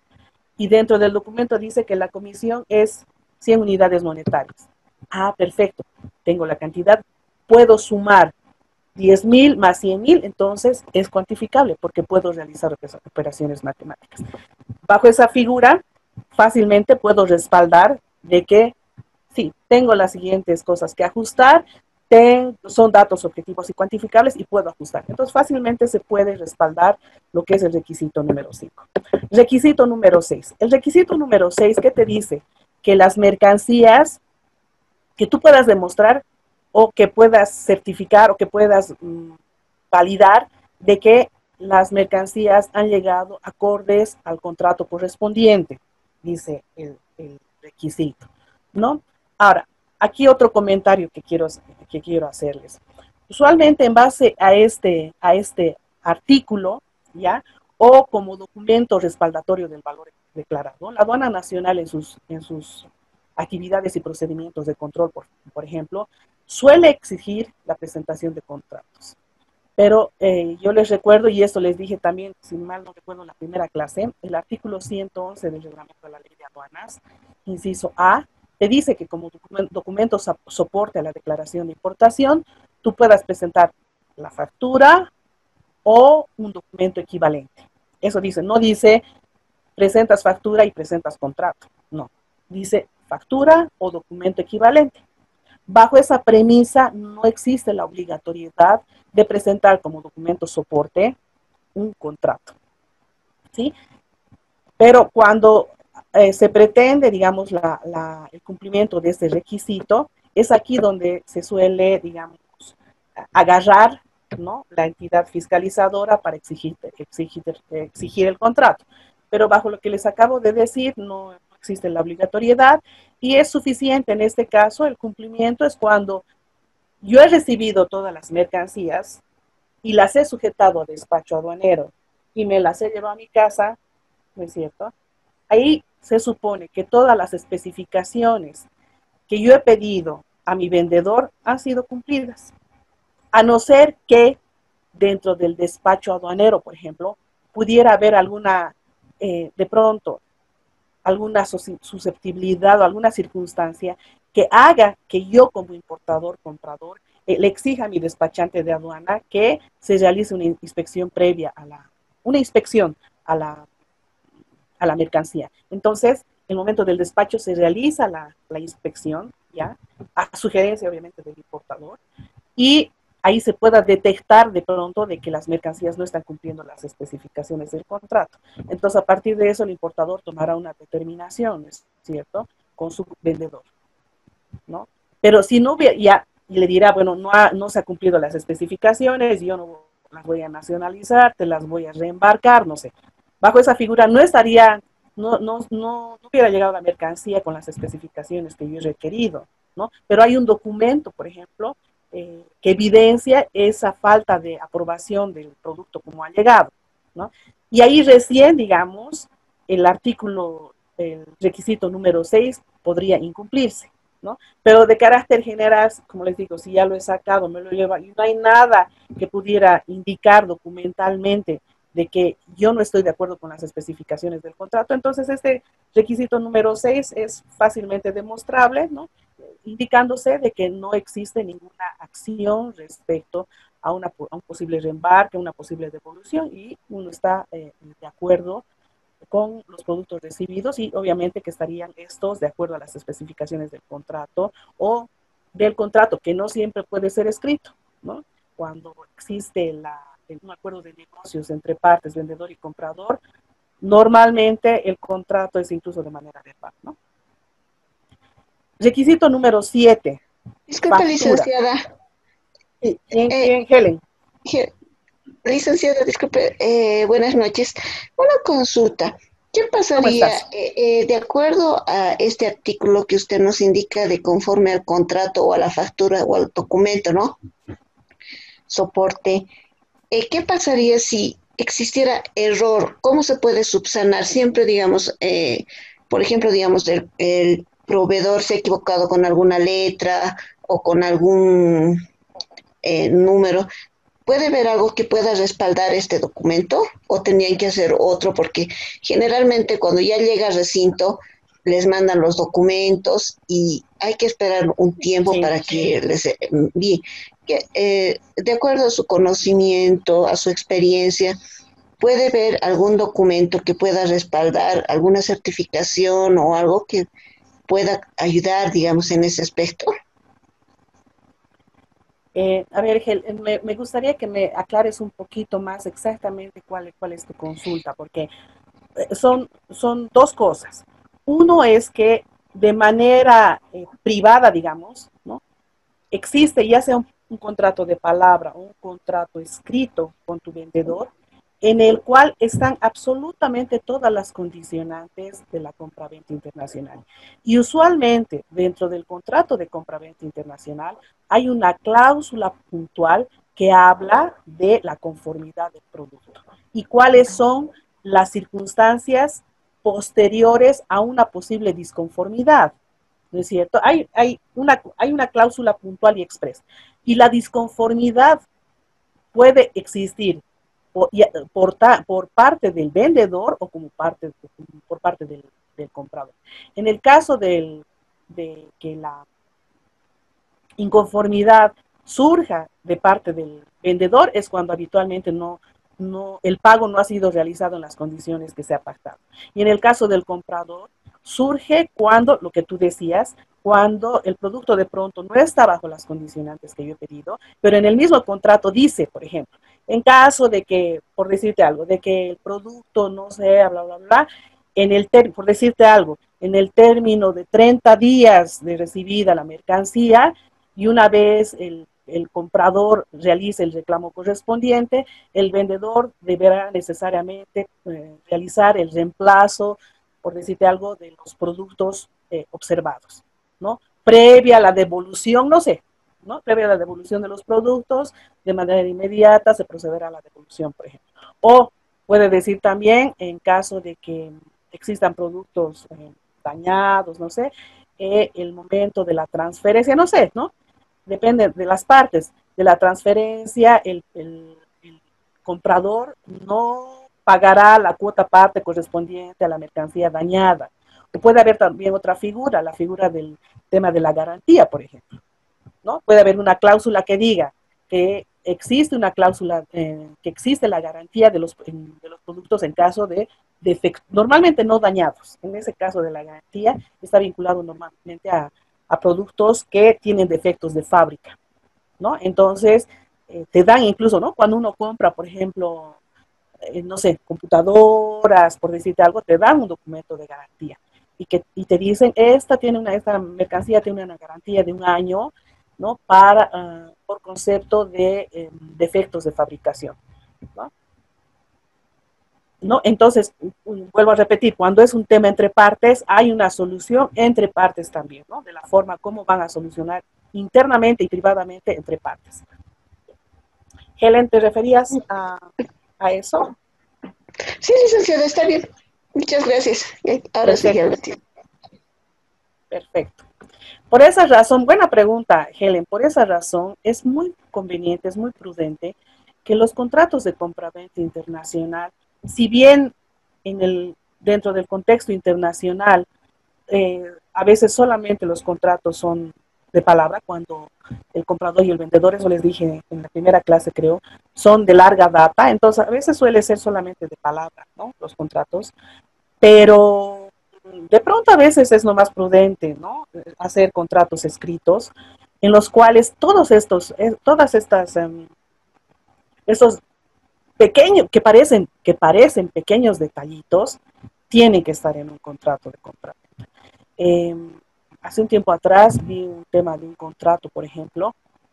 Y dentro del documento dice que la comisión es cien unidades monetarias. Ah, perfecto. Tengo la cantidad, puedo sumar diez mil más cien mil, entonces es cuantificable porque puedo realizar operaciones matemáticas. Bajo esa figura, fácilmente puedo respaldar de que sí, tengo las siguientes cosas que ajustar, ten, son datos objetivos y cuantificables y puedo ajustar. Entonces, fácilmente se puede respaldar lo que es el requisito número cinco. Requisito número seis. El requisito número seis, ¿qué te dice? Que las mercancías que tú puedas demostrar o que puedas certificar o que puedas mmm, validar de que las mercancías han llegado acordes al contrato correspondiente, dice el, el requisito, ¿no? Ahora, aquí otro comentario que quiero, que quiero hacerles. Usualmente en base a este, a este artículo, ¿ya? O como documento respaldatorio del valor declarado, la aduana nacional en sus, en sus actividades y procedimientos de control, por, por ejemplo, suele exigir la presentación de contratos. Pero eh, yo les recuerdo, y esto les dije también, si mal no recuerdo en la primera clase, el artículo ciento once del reglamento de la ley de aduanas, inciso A, te dice que como documento soporte a la declaración de importación, tú puedas presentar la factura o un documento equivalente. Eso dice, no dice presentas factura y presentas contrato, no. Dice factura o documento equivalente. Bajo esa premisa no existe la obligatoriedad de presentar como documento soporte un contrato, ¿sí? Pero cuando eh, se pretende, digamos, la, la, el cumplimiento de este requisito, es aquí donde se suele, digamos, agarrar, ¿no?, la entidad fiscalizadora para exigir, exigir, exigir el contrato. Pero bajo lo que les acabo de decir, no existe la obligatoriedad y es suficiente en este caso. El cumplimiento es cuando yo he recibido todas las mercancías y las he sujetado a despacho aduanero y me las he llevado a mi casa, ¿no es cierto? Ahí se supone que todas las especificaciones que yo he pedido a mi vendedor han sido cumplidas. A no ser que dentro del despacho aduanero, por ejemplo, pudiera haber alguna, eh, de pronto, alguna susceptibilidad o alguna circunstancia que haga que yo como importador, comprador, eh, le exija a mi despachante de aduana que se realice una inspección previa a la, una inspección a la, a la mercancía. Entonces, en el momento del despacho se realiza la, la inspección, ¿ya? A sugerencia, obviamente, del importador, y ahí se pueda detectar de pronto de que las mercancías no están cumpliendo las especificaciones del contrato. Entonces, a partir de eso, el importador tomará una determinación, ¿es cierto?, con su vendedor, ¿no? Pero si no hubiera, ya le dirá, bueno, no, ha, no se ha cumplido las especificaciones, yo no las voy a nacionalizar, te las voy a reembarcar, no sé. Bajo esa figura no estaría, no, no, no, no hubiera llegado la mercancía con las especificaciones que yo he requerido, ¿no? Pero hay un documento, por ejemplo, eh, que evidencia esa falta de aprobación del producto como ha llegado, ¿no? Y ahí recién, digamos, el artículo, el requisito número seis podría incumplirse, ¿no? Pero de carácter general, como les digo, si ya lo he sacado, me lo lleva, y no hay nada que pudiera indicar documentalmente de que yo no estoy de acuerdo con las especificaciones del contrato, entonces este requisito número seis es fácilmente demostrable, ¿no? Indicándose de que no existe ninguna acción respecto a, una, a un posible reembarque, una posible devolución, y uno está eh, de acuerdo con los productos recibidos y obviamente que estarían estos de acuerdo a las especificaciones del contrato o del contrato, que no siempre puede ser escrito, ¿no? Cuando existe la, un acuerdo de negocios entre partes, vendedor y comprador, normalmente el contrato es incluso de manera verbal, ¿no? Requisito número siete, Disculpe, factura. licenciada. ¿Quién, Eh, quién, Helen? Licenciada, disculpe, eh, buenas noches. Una consulta. ¿Qué ¿Cómo pasaría estás? eh, eh, de acuerdo a este artículo que usted nos indica de conforme al contrato o a la factura o al documento, ¿no? Soporte. Eh, ¿qué pasaría si existiera error? ¿Cómo se puede subsanar? Siempre, digamos, eh, por ejemplo, digamos, el, el proveedor se ha equivocado con alguna letra o con algún eh, número. ¿Puede haber algo que pueda respaldar este documento o tendrían que hacer otro? Porque generalmente cuando ya llega al recinto les mandan los documentos y hay que esperar un tiempo Sí. para que les envíe. Que, eh, de acuerdo a su conocimiento, a su experiencia, ¿puede haber algún documento que pueda respaldar alguna certificación o algo que pueda ayudar, digamos, en ese aspecto? Eh, a ver, Gel, me, me, gustaría que me aclares un poquito más exactamente cuál, cuál es tu consulta, porque son, son dos cosas. Uno es que de manera eh, privada, digamos, ¿no? Existe ya sea un, un contrato de palabra o un contrato escrito con tu vendedor, en el cual están absolutamente todas las condicionantes de la compraventa internacional. Y usualmente dentro del contrato de compraventa internacional hay una cláusula puntual que habla de la conformidad del producto y cuáles son las circunstancias posteriores a una posible disconformidad. ¿No es cierto? Hay, hay, una, hay una cláusula puntual y expresa. Y la disconformidad puede existir por, por, por parte del vendedor o como parte, por parte del, del comprador. En el caso del, de que la inconformidad surja de parte del vendedor es cuando habitualmente no, no, el pago no ha sido realizado en las condiciones que se ha pactado. Y en el caso del comprador, surge cuando, lo que tú decías, cuando el producto de pronto no está bajo las condicionantes que yo he pedido, pero en el mismo contrato dice, por ejemplo, en caso de que, por decirte algo, de que el producto no sea, bla, bla, bla, en el ter por decirte algo, en el término de treinta días de recibida la mercancía, y una vez el, el comprador realice el reclamo correspondiente, el vendedor deberá necesariamente eh, realizar el reemplazo, por decirte algo, de los productos eh, observados, ¿no? Previa a la devolución, no sé, ¿no? Previa a la devolución de los productos, de manera inmediata se procederá a la devolución, por ejemplo. O puede decir también, en caso de que existan productos eh, dañados, no sé, eh, el momento de la transferencia, no sé, ¿no? Depende de las partes de la transferencia, el, el, el comprador no pagará la cuota parte correspondiente a la mercancía dañada. O puede haber también otra figura, la figura del tema de la garantía, por ejemplo, ¿no? Puede haber una cláusula que diga que existe una cláusula, eh, que existe la garantía de los, de los productos en caso de defectos, normalmente no dañados. En ese caso de la garantía está vinculado normalmente a, a productos que tienen defectos de fábrica, ¿no? Entonces, eh, te dan incluso, ¿no? Cuando uno compra, por ejemplo, eh, no sé, computadoras, por decirte algo, te dan un documento de garantía y, que, y te dicen, esta, tiene una, esta mercancía tiene una garantía de un año, ¿no? Para, uh, por concepto de eh, defectos de fabricación, ¿no? ¿No? Entonces, vuelvo a repetir, cuando es un tema entre partes, hay una solución entre partes también, ¿no? De la forma como van a solucionar internamente y privadamente entre partes. Helen, ¿te referías a, a eso? Sí, licenciada, está bien. Muchas gracias. Ahora sí ya lo Perfecto, entiendo. perfecto. Por esa razón, buena pregunta, Helen, por esa razón es muy conveniente, es muy prudente que los contratos de compraventa internacional, si bien en el, dentro del contexto internacional, eh, a veces solamente los contratos son de palabra, cuando el comprador y el vendedor, eso les dije en la primera clase creo, son de larga data, entonces a veces suele ser solamente de palabra, ¿no? Los contratos, pero de pronto a veces es lo más prudente, ¿no? Hacer contratos escritos en los cuales todos estos, eh, todas estas, um, estos pequeños, que parecen, que parecen pequeños detallitos, tienen que estar en un contrato de compra. Eh, hace un tiempo atrás vi un tema de un contrato, por ejemplo,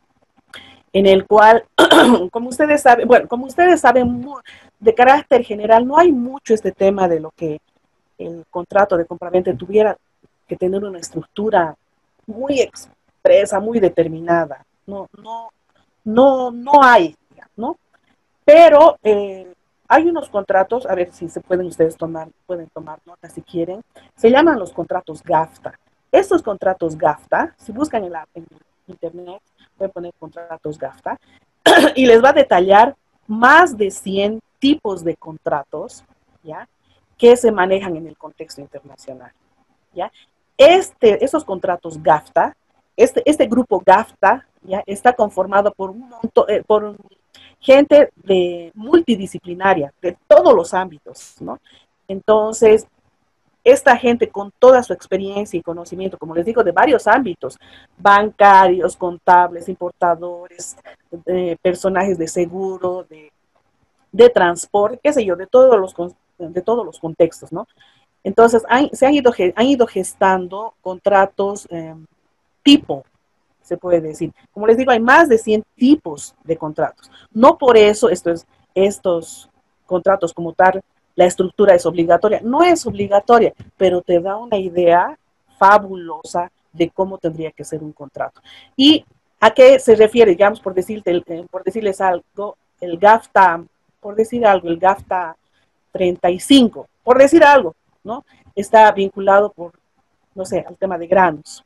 en el cual, como ustedes saben, bueno, como ustedes saben, de carácter general, no hay mucho este tema de lo que el contrato de compraventa tuviera que tener una estructura muy expresa, muy determinada. No, no, no, no hay, ¿no? Pero eh, hay unos contratos, a ver si se pueden ustedes tomar, pueden tomar nota si quieren, se llaman los contratos GAFTA. Estos contratos GAFTA, si buscan en, la, en internet, pueden poner contratos GAFTA y les va a detallar más de cien tipos de contratos, ¿ya? Que se manejan en el contexto internacional, ¿ya? Este, esos contratos GAFTA, este, este grupo GAFTA, ¿ya? Está conformado por un montón, eh, por gente de multidisciplinaria, de todos los ámbitos, ¿no? Entonces, esta gente con toda su experiencia y conocimiento, como les digo, de varios ámbitos, bancarios, contables, importadores, eh, personajes de seguro, de, de transporte, qué sé yo, de todos los, de todos los contextos, ¿no? Entonces, han, se han ido, han ido gestando contratos eh, tipo, se puede decir. Como les digo, hay más de cien tipos de contratos. No por eso estos, estos contratos como tal, la estructura es obligatoria. No es obligatoria, pero te da una idea fabulosa de cómo tendría que ser un contrato. ¿Y a qué se refiere? Digamos, por, decirte, por decirles algo, el GAFTA, por decir algo, el GAFTA treinta y cinco, por decir algo, ¿no? Está vinculado por, no sé, al tema de granos.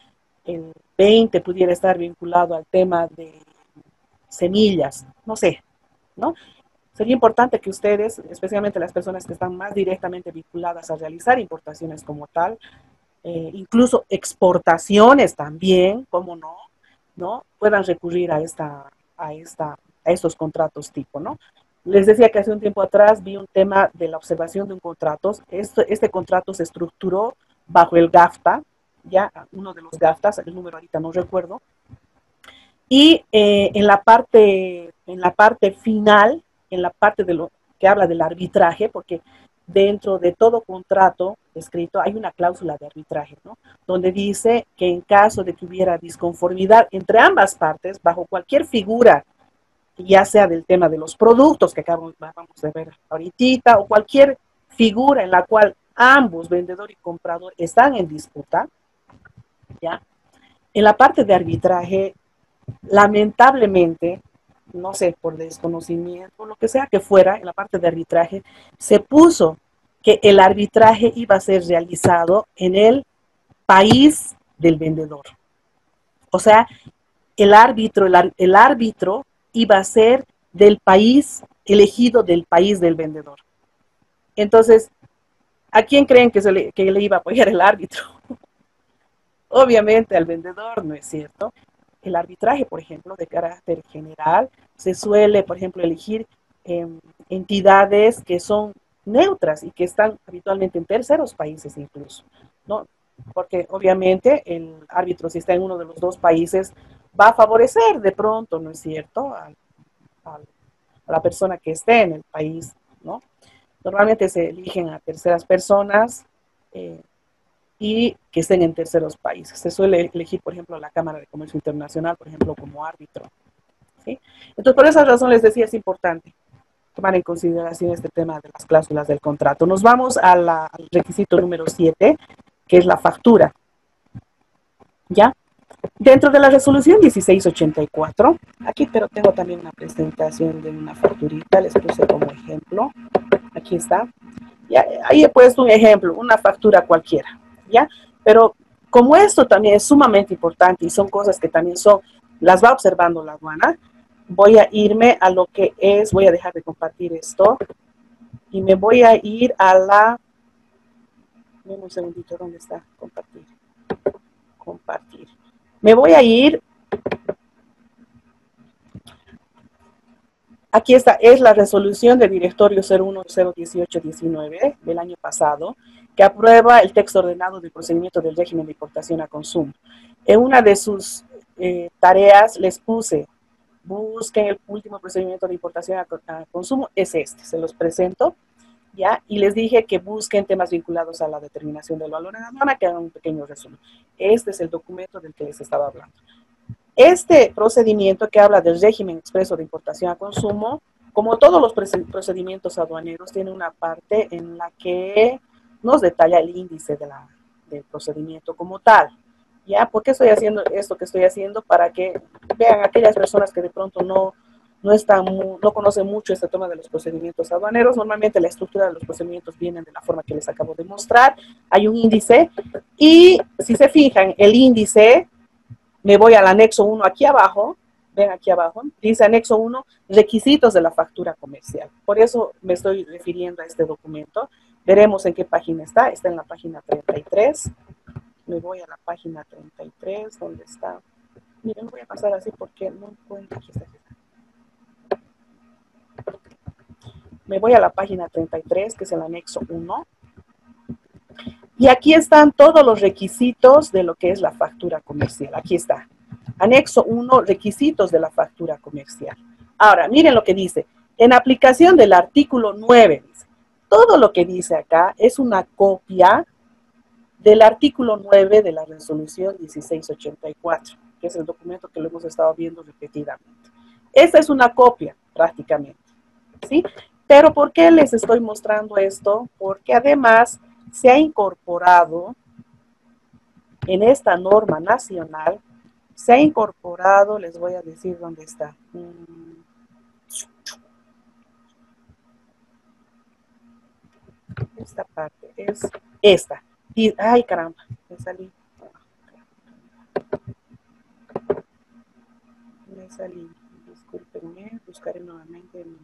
El veinte pudiera estar vinculado al tema de semillas, no sé, ¿no? Sería importante que ustedes, especialmente las personas que están más directamente vinculadas a realizar importaciones como tal, eh, incluso exportaciones también, como no, ¿no? Puedan recurrir a, esta, a, esta, a estos contratos tipo, ¿no? Les decía que hace un tiempo atrás vi un tema de la observación de un contrato. Este, este contrato se estructuró bajo el GAFTA, ya uno de los GAFTAs, el número ahorita no recuerdo, y eh, en la parte, en la parte final, en la parte de lo que habla del arbitraje, porque dentro de todo contrato escrito hay una cláusula de arbitraje, ¿no? Donde dice que en caso de que hubiera disconformidad entre ambas partes, bajo cualquier figura, ya sea del tema de los productos que acabamos de ver ahorita, o cualquier figura en la cual ambos, vendedor y comprador, están en disputa, ¿ya? En la parte de arbitraje, lamentablemente, no sé, por desconocimiento, lo que sea que fuera, en la parte de arbitraje, se puso que el arbitraje iba a ser realizado en el país del vendedor. O sea, el árbitro, el, el árbitro iba a ser del país elegido del país del vendedor. Entonces, ¿a quién creen que, se le, que le iba a apoyar el árbitro? Obviamente al vendedor, ¿no es cierto? El arbitraje, por ejemplo, de carácter general, se suele, por ejemplo, elegir eh, entidades que son neutras y que están habitualmente en terceros países incluso, ¿no? Porque obviamente el árbitro, si está en uno de los dos países, va a favorecer de pronto, ¿no es cierto?, a, a, a la persona que esté en el país, ¿no? Normalmente se eligen a terceras personas, eh, y que estén en terceros países. Se suele elegir, por ejemplo, la Cámara de Comercio Internacional, por ejemplo, como árbitro, ¿sí? Entonces, por esa razón les decía, es importante tomar en consideración este tema de las cláusulas del contrato. Nos vamos a la, al requisito número siete, que es la factura, ¿ya? Dentro de la resolución dieciséis ochenta y cuatro, aquí pero tengo también una presentación de una facturita, les puse como ejemplo, aquí está, ya, ahí he puesto un ejemplo, una factura cualquiera, ¿ya? Pero como esto también es sumamente importante y son cosas que también son, las va observando la aduana, voy a irme a lo que es, voy a dejar de compartir esto y me voy a ir a la, dame un segundito, ¿dónde está? Compartir, compartir. Me voy a ir, aquí está, es la resolución del directorio cero uno cero dieciocho diecinueve del año pasado, que aprueba el texto ordenado del procedimiento del régimen de importación a consumo. En una de sus eh, tareas les puse, busquen el último procedimiento de importación a, a consumo, es este, se los presento, ¿ya? Y les dije que busquen temas vinculados a la determinación del valor en aduana, que hagan un pequeño resumen. Este es el documento del que les estaba hablando. Este procedimiento que habla del régimen expreso de importación a consumo, como todos los procedimientos aduaneros, tiene una parte en la que nos detalla el índice de la, del procedimiento como tal. ¿Ya? ¿Por qué estoy haciendo esto que estoy haciendo? Para que vean aquellas personas que de pronto no, no, están, no conocen mucho este tema de los procedimientos aduaneros. Normalmente la estructura de los procedimientos vienen de la forma que les acabo de mostrar. Hay un índice y si se fijan, el índice, me voy al anexo uno aquí abajo, ven aquí abajo, dice anexo uno, requisitos de la factura comercial. Por eso me estoy refiriendo a este documento. Veremos en qué página está. Está en la página treinta y tres. Me voy a la página treinta y tres, donde está. Miren, voy a pasar así porque no encuentro. Aquí está, aquí está. Me voy a la página treinta y tres, que es el anexo uno. Y aquí están todos los requisitos de lo que es la factura comercial. Aquí está. Anexo uno, requisitos de la factura comercial. Ahora, miren lo que dice. En aplicación del artículo nueve, dice, todo lo que dice acá es una copia del artículo nueve de la resolución dieciséis ochenta y cuatro, que es el documento que lo hemos estado viendo repetidamente. Esta es una copia, prácticamente, ¿sí? Pero ¿por qué les estoy mostrando esto? Porque además se ha incorporado en esta norma nacional, se ha incorporado, les voy a decir dónde está. Esta parte es esta. Y, ay, caramba, me salí. Me salí. Discúlpenme, buscaré nuevamente mi...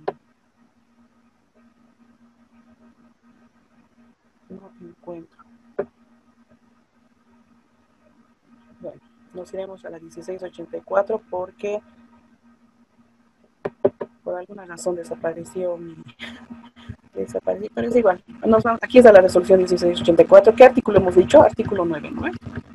No encuentro. Bueno, nos iremos a la dieciséis ochenta y cuatro porque por alguna razón desapareció mi... Desapareció, pero es igual. Nos vamos, aquí está la resolución dieciséis ochenta y cuatro. ¿Qué artículo hemos dicho? Artículo nueve, ¿no?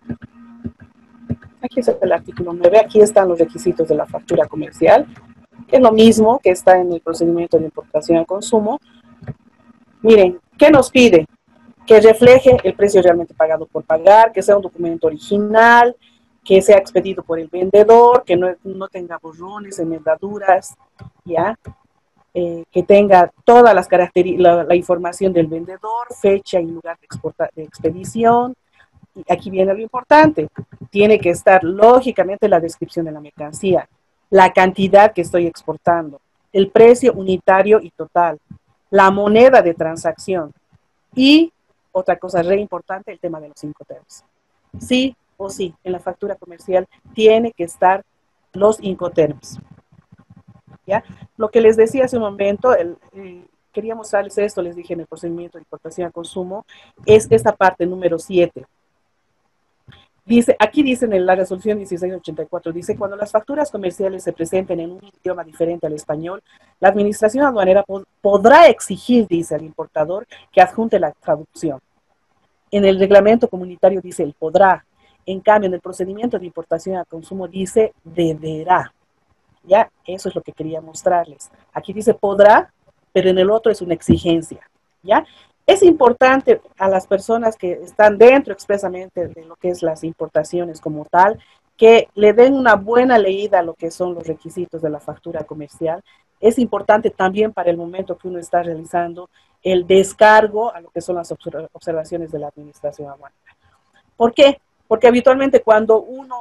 Aquí está el artículo nueve. Aquí están los requisitos de la factura comercial, que es lo mismo que está en el procedimiento de importación al consumo. Miren, ¿qué nos pide? Que refleje el precio realmente pagado por pagar, que sea un documento original, que sea expedido por el vendedor, que no, no tenga borrones, enmendaduras, ¿ya? Eh, que tenga todas las características, la, la información del vendedor, fecha y lugar de, exporta, de expedición. Y aquí viene lo importante, tiene que estar lógicamente la descripción de la mercancía, la cantidad que estoy exportando, el precio unitario y total, la moneda de transacción y otra cosa re importante, el tema de los incoterms. Sí o sí, en la factura comercial tiene que estar los incoterms. ¿Ya? Lo que les decía hace un momento, el, eh, quería mostrarles esto, les dije en el procedimiento de importación a consumo, es esta parte número siete. Dice, aquí dice en la resolución dieciséis ochenta y cuatro, dice, cuando las facturas comerciales se presenten en un idioma diferente al español, la administración aduanera pod podrá exigir, dice al importador, que adjunte la traducción. En el reglamento comunitario dice el podrá, en cambio en el procedimiento de importación a consumo dice deberá. Ya, eso es lo que quería mostrarles. Aquí dice podrá, pero en el otro es una exigencia. ¿Ya? Es importante a las personas que están dentro expresamente de lo que es las importaciones como tal, que le den una buena leída a lo que son los requisitos de la factura comercial. Es importante también para el momento que uno está realizando el descargo a lo que son las observaciones de la administración aduanera. ¿Por qué? Porque habitualmente cuando uno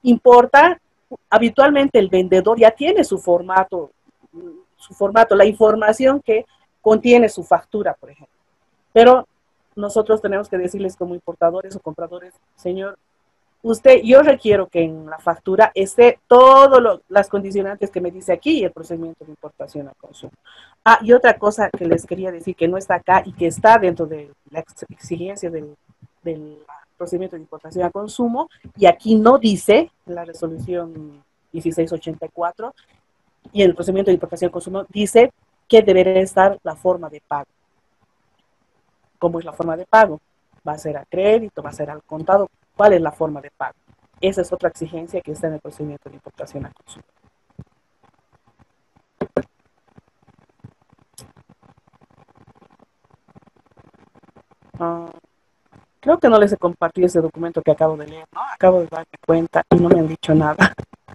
importa, habitualmente el vendedor ya tiene su formato, su formato, la información que contiene su factura, por ejemplo. Pero nosotros tenemos que decirles como importadores o compradores, señor, usted, yo requiero que en la factura esté todas las condicionantes que me dice aquí y el procedimiento de importación a consumo. Ah, y otra cosa que les quería decir que no está acá y que está dentro de la exigencia del, del procedimiento de importación a consumo, y aquí no dice la resolución dieciséis ochenta y cuatro, y en el procedimiento de importación a consumo dice que deberá estar la forma de pago. ¿Cómo es la forma de pago? ¿Va a ser a crédito? ¿Va a ser al contado? ¿Cuál es la forma de pago? Esa es otra exigencia que está en el procedimiento de importación a consumo. Uh, creo que no les he compartido ese documento que acabo de leer, ¿no? Acabo de darme cuenta y no me han dicho nada.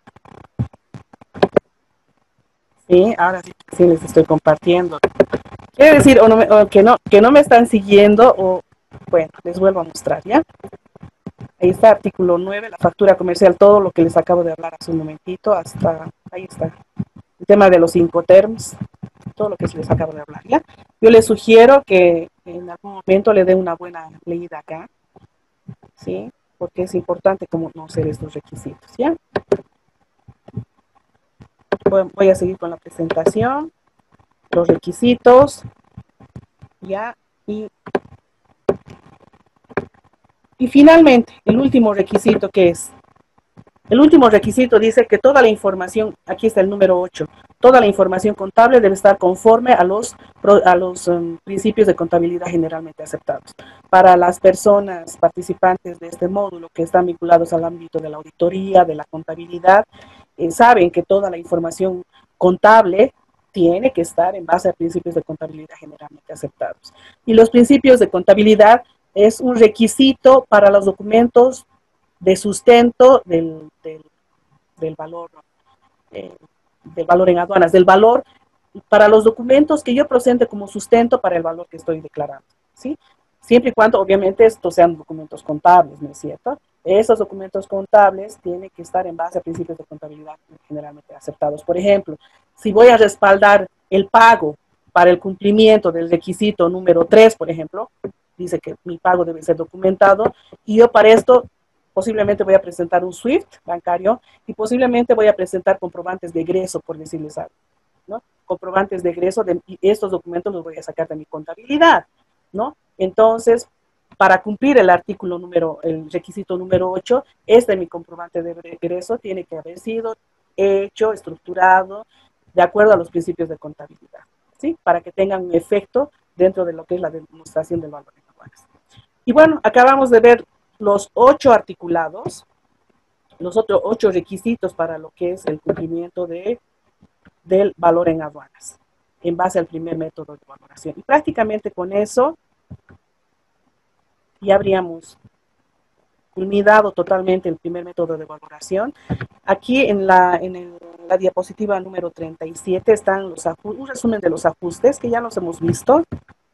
Sí, ahora sí, sí les estoy compartiendo. Quiere decir o no me, o que, no, que no me están siguiendo o, bueno, les vuelvo a mostrar, ¿ya? Ahí está, artículo nueve, la factura comercial, todo lo que les acabo de hablar hace un momentito, hasta ahí está. El tema de los Incoterms, todo lo que les acabo de hablar, ¿ya? Yo les sugiero que en algún momento le dé una buena leída acá, ¿sí? Porque es importante conocer estos requisitos, ¿ya? Voy a seguir con la presentación, los requisitos, ¿ya? Y, y finalmente, el último requisito que es, el último requisito dice que toda la información, aquí está el número ocho, toda la información contable debe estar conforme a los, a los um, principios de contabilidad generalmente aceptados. Para las personas participantes de este módulo que están vinculados al ámbito de la auditoría, de la contabilidad, eh, saben que toda la información contable tiene que estar en base a principios de contabilidad generalmente aceptados. Y los principios de contabilidad es un requisito para los documentos de sustento del, del, del valor, eh, del valor en aduanas, del valor para los documentos que yo presente como sustento para el valor que estoy declarando, ¿sí? Siempre y cuando, obviamente, estos sean documentos contables, ¿no es cierto? Esos documentos contables tienen que estar en base a principios de contabilidad generalmente aceptados. Por ejemplo, si voy a respaldar el pago para el cumplimiento del requisito número tres, por ejemplo, dice que mi pago debe ser documentado, y yo para esto posiblemente voy a presentar un SWIFT bancario y posiblemente voy a presentar comprobantes de egreso, por decirles algo, ¿no? Comprobantes de egreso, de, y estos documentos los voy a sacar de mi contabilidad, ¿no? Entonces, para cumplir el artículo número, el requisito número ocho, este mi comprobante de egreso tiene que haber sido hecho, estructurado, de acuerdo a los principios de contabilidad, ¿sí? Para que tengan un efecto dentro de lo que es la demostración del valor en aduanas. Y bueno, acabamos de ver los ocho articulados, los otros ocho requisitos para lo que es el cumplimiento de, del valor en aduanas, en base al primer método de valoración. Y prácticamente con eso ya habríamos culminado totalmente el primer método de valoración. Aquí en la, en el, la diapositiva número treinta y siete están los un resumen de los ajustes que ya los hemos visto,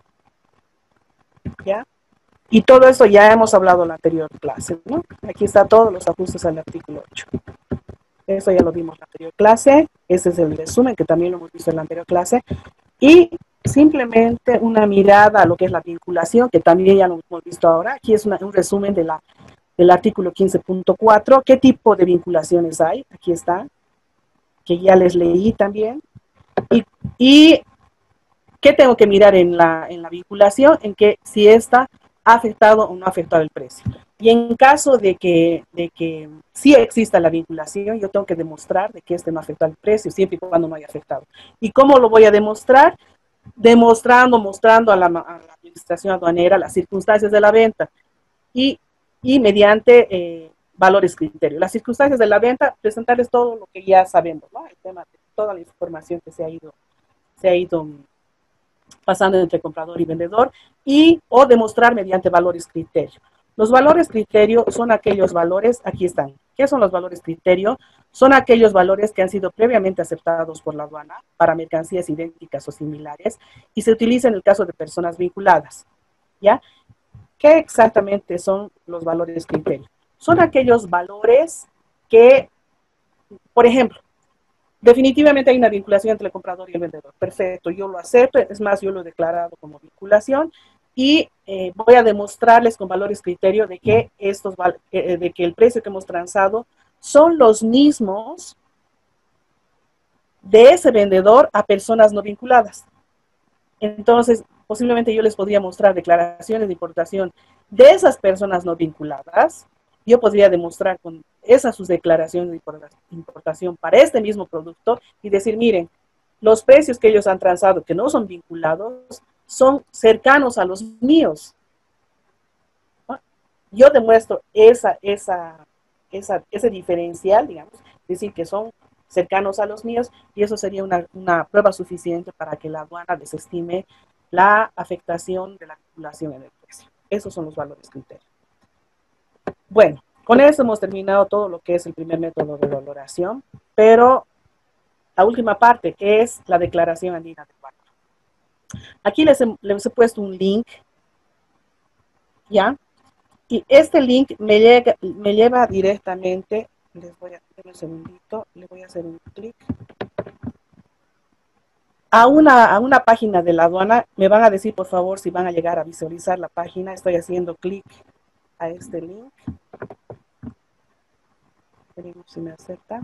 ¿ya? Y todo eso ya hemos hablado en la anterior clase, ¿no? Aquí está todos los ajustes al artículo ocho. Eso ya lo vimos en la anterior clase. Ese es el resumen que también lo hemos visto en la anterior clase. Y simplemente una mirada a lo que es la vinculación, que también ya lo hemos visto ahora. Aquí es una, un resumen de la, del artículo quince punto cuatro. ¿Qué tipo de vinculaciones hay? Aquí está, que ya les leí también. Y, y ¿qué tengo que mirar en la, en la vinculación? En que si esta ha afectado o no ha afectado el precio. Y en caso de que, de que sí exista la vinculación, yo tengo que demostrar de que este no afectó al precio, siempre y cuando no haya afectado. ¿Y cómo lo voy a demostrar? Demostrando, mostrando a la, a la administración aduanera las circunstancias de la venta y, y mediante eh, valores criterios. Las circunstancias de la venta, presentarles todo lo que ya sabemos, ¿no? El tema de toda la información que se ha ido, se ha ido pasando entre comprador y vendedor, y o demostrar mediante valores criterio. Los valores criterio son aquellos valores, aquí están. ¿Qué son los valores criterio? Son aquellos valores que han sido previamente aceptados por la aduana para mercancías idénticas o similares y se utilizan en el caso de personas vinculadas, ¿ya? ¿Qué exactamente son los valores criterio? Son aquellos valores que, por ejemplo, definitivamente hay una vinculación entre el comprador y el vendedor. Perfecto, yo lo acepto, es más, yo lo he declarado como vinculación y eh, voy a demostrarles con valores criterio de que, estos, eh, de que el precio que hemos transado son los mismos de ese vendedor a personas no vinculadas. Entonces, posiblemente yo les podría mostrar declaraciones de importación de esas personas no vinculadas. Yo podría demostrar con esas sus declaraciones de importación para este mismo producto y decir, miren, los precios que ellos han transado que no son vinculados son cercanos a los míos. ¿No? Yo demuestro esa, esa, esa, ese diferencial, digamos, decir que son cercanos a los míos, y eso sería una, una prueba suficiente para que la aduana desestime la afectación de la vinculación en el precio. Esos son los valores criterios. Bueno, con eso hemos terminado todo lo que es el primer método de valoración, pero la última parte, que es la declaración andina del valor. Aquí les he, les he puesto un link, ¿ya? Y este link me, llega, me lleva directamente, les voy a hacer un segundito, le voy a hacer un clic. A una, a una página de la aduana. Me van a decir, por favor, si van a llegar a visualizar la página. Estoy haciendo clic a este link. Veremos si me acepta.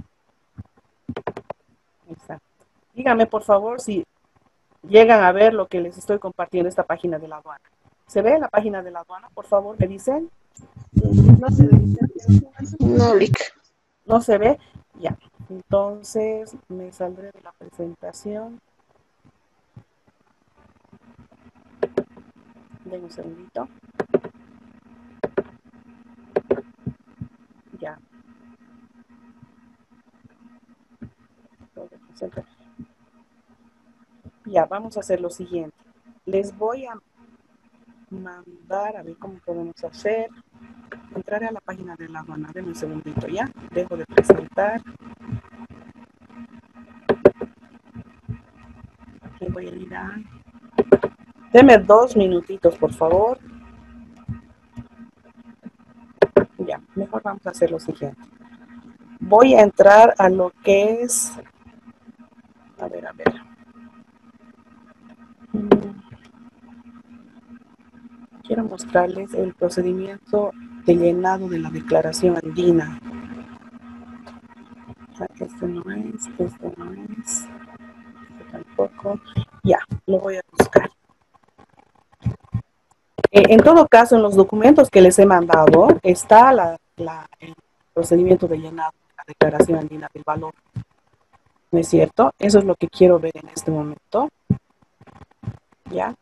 Exacto. Díganme, por favor, si llegan a ver lo que les estoy compartiendo, esta página de la aduana. ¿Se ve la página de la aduana? Por favor, me dicen. No se ve. No, Lic. ¿No se ve? Ya. Entonces, me saldré de la presentación. Den un segundito. Ya. Ya, vamos a hacer lo siguiente. Les voy a mandar, a ver cómo podemos hacer. Entraré a la página de la aduana. Denme un segundito, ¿ya? Dejo de presentar. Aquí voy a ir a... Deme dos minutitos, por favor. Ya, mejor vamos a hacer lo siguiente. Voy a entrar a lo que es... A ver, a ver. Quiero mostrarles el procedimiento de llenado de la declaración andina. Este no es, este no es, este tampoco. Ya, lo voy a buscar. Eh, en todo caso, en los documentos que les he mandado está la, la, el procedimiento de llenado de la declaración andina del valor. ¿No es cierto? Eso es lo que quiero ver en este momento. ¿Ya?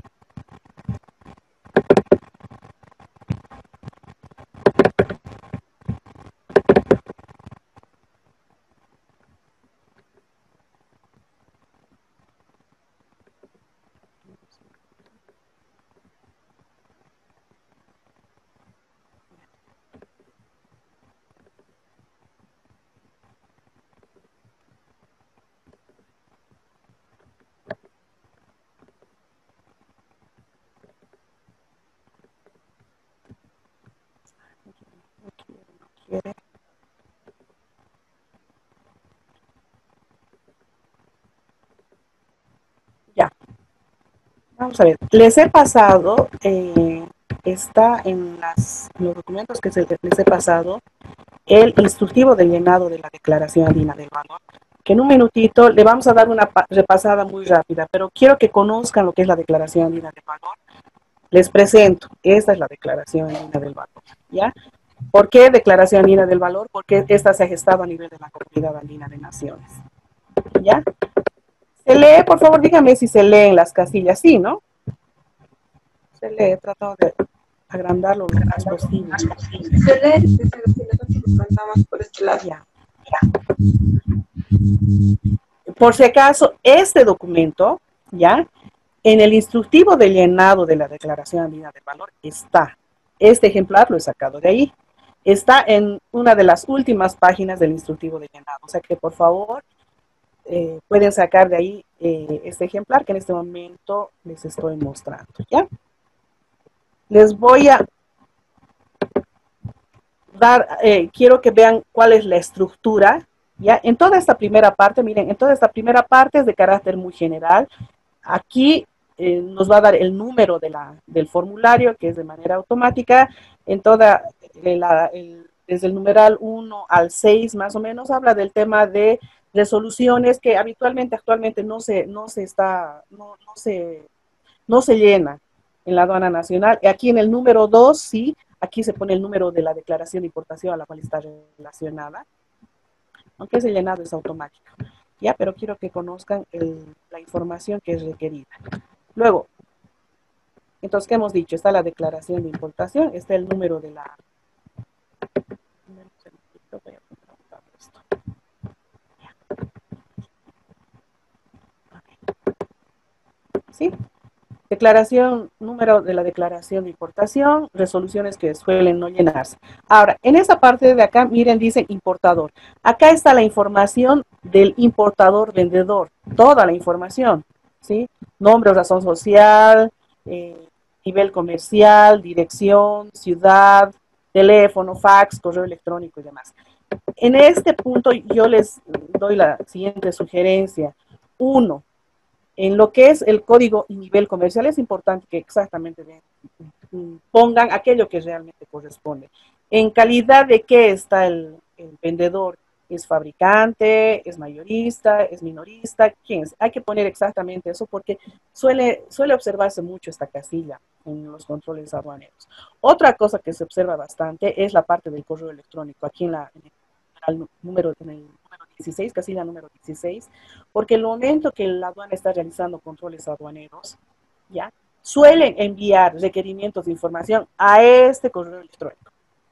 Ya. Vamos a ver. Les he pasado, eh, está en, las, en los documentos que se, les he pasado, el instructivo de llenado de la declaración andina del valor, que en un minutito le vamos a dar una repasada muy rápida, pero quiero que conozcan lo que es la declaración andina del valor. Les presento, esta es la declaración andina del valor, ¿ya? ¿Por qué declaración andina del valor? Porque esta se ha gestado a nivel de la Comunidad Andina de Naciones, ¿ya? Se lee, por favor, díganme si se leen las casillas, sí, ¿no? Se lee, he tratado de agrandarlo lo más posible. Se lee, nosotros nos mandamos por este lado. Ya. Por si acaso, este documento, ¿ya? En el instructivo de llenado de la declaración andina del valor está. Este ejemplar lo he sacado de ahí. Está en una de las últimas páginas del instructivo de llenado. O sea que, por favor, eh, pueden sacar de ahí eh, este ejemplar que en este momento les estoy mostrando, ¿ya? Les voy a... dar, eh, quiero que vean cuál es la estructura, ¿ya? En toda esta primera parte, miren, en toda esta primera parte es de carácter muy general. Aquí eh, nos va a dar el número de la, del formulario, que es de manera automática. En toda, eh, la, el, desde el numeral uno al seis más o menos, habla del tema de resoluciones que habitualmente, actualmente no se, no se está, no, no se, no se llena en la aduana nacional. Y aquí en el número dos, sí, aquí se pone el número de la declaración de importación a la cual está relacionada, aunque ese llenado es automático. Ya, pero quiero que conozcan el, la información que es requerida. Luego, entonces, ¿qué hemos dicho? Está la declaración de importación, está el número de la... ¿Sí? Declaración, número de la declaración de importación, resoluciones que suelen no llenarse. Ahora, en esa parte de acá, miren, dice importador. Acá está la información del importador vendedor, toda la información, ¿sí? Nombre o razón social, eh, nivel comercial, dirección, ciudad, teléfono, fax, correo electrónico y demás. En este punto yo les doy la siguiente sugerencia. Uno, en lo que es el código y nivel comercial es importante que exactamente pongan aquello que realmente corresponde. En calidad de qué está el, el vendedor, es fabricante, es mayorista, es minorista, ¿quién es? Hay que poner exactamente eso porque suele, suele observarse mucho esta casilla en los controles aduaneros. Otra cosa que se observa bastante es la parte del correo electrónico. Aquí en, la, en el número, en el número dieciséis, casilla número dieciséis, porque el momento que la aduana está realizando controles aduaneros, ¿ya? Suelen enviar requerimientos de información a este correo electrónico,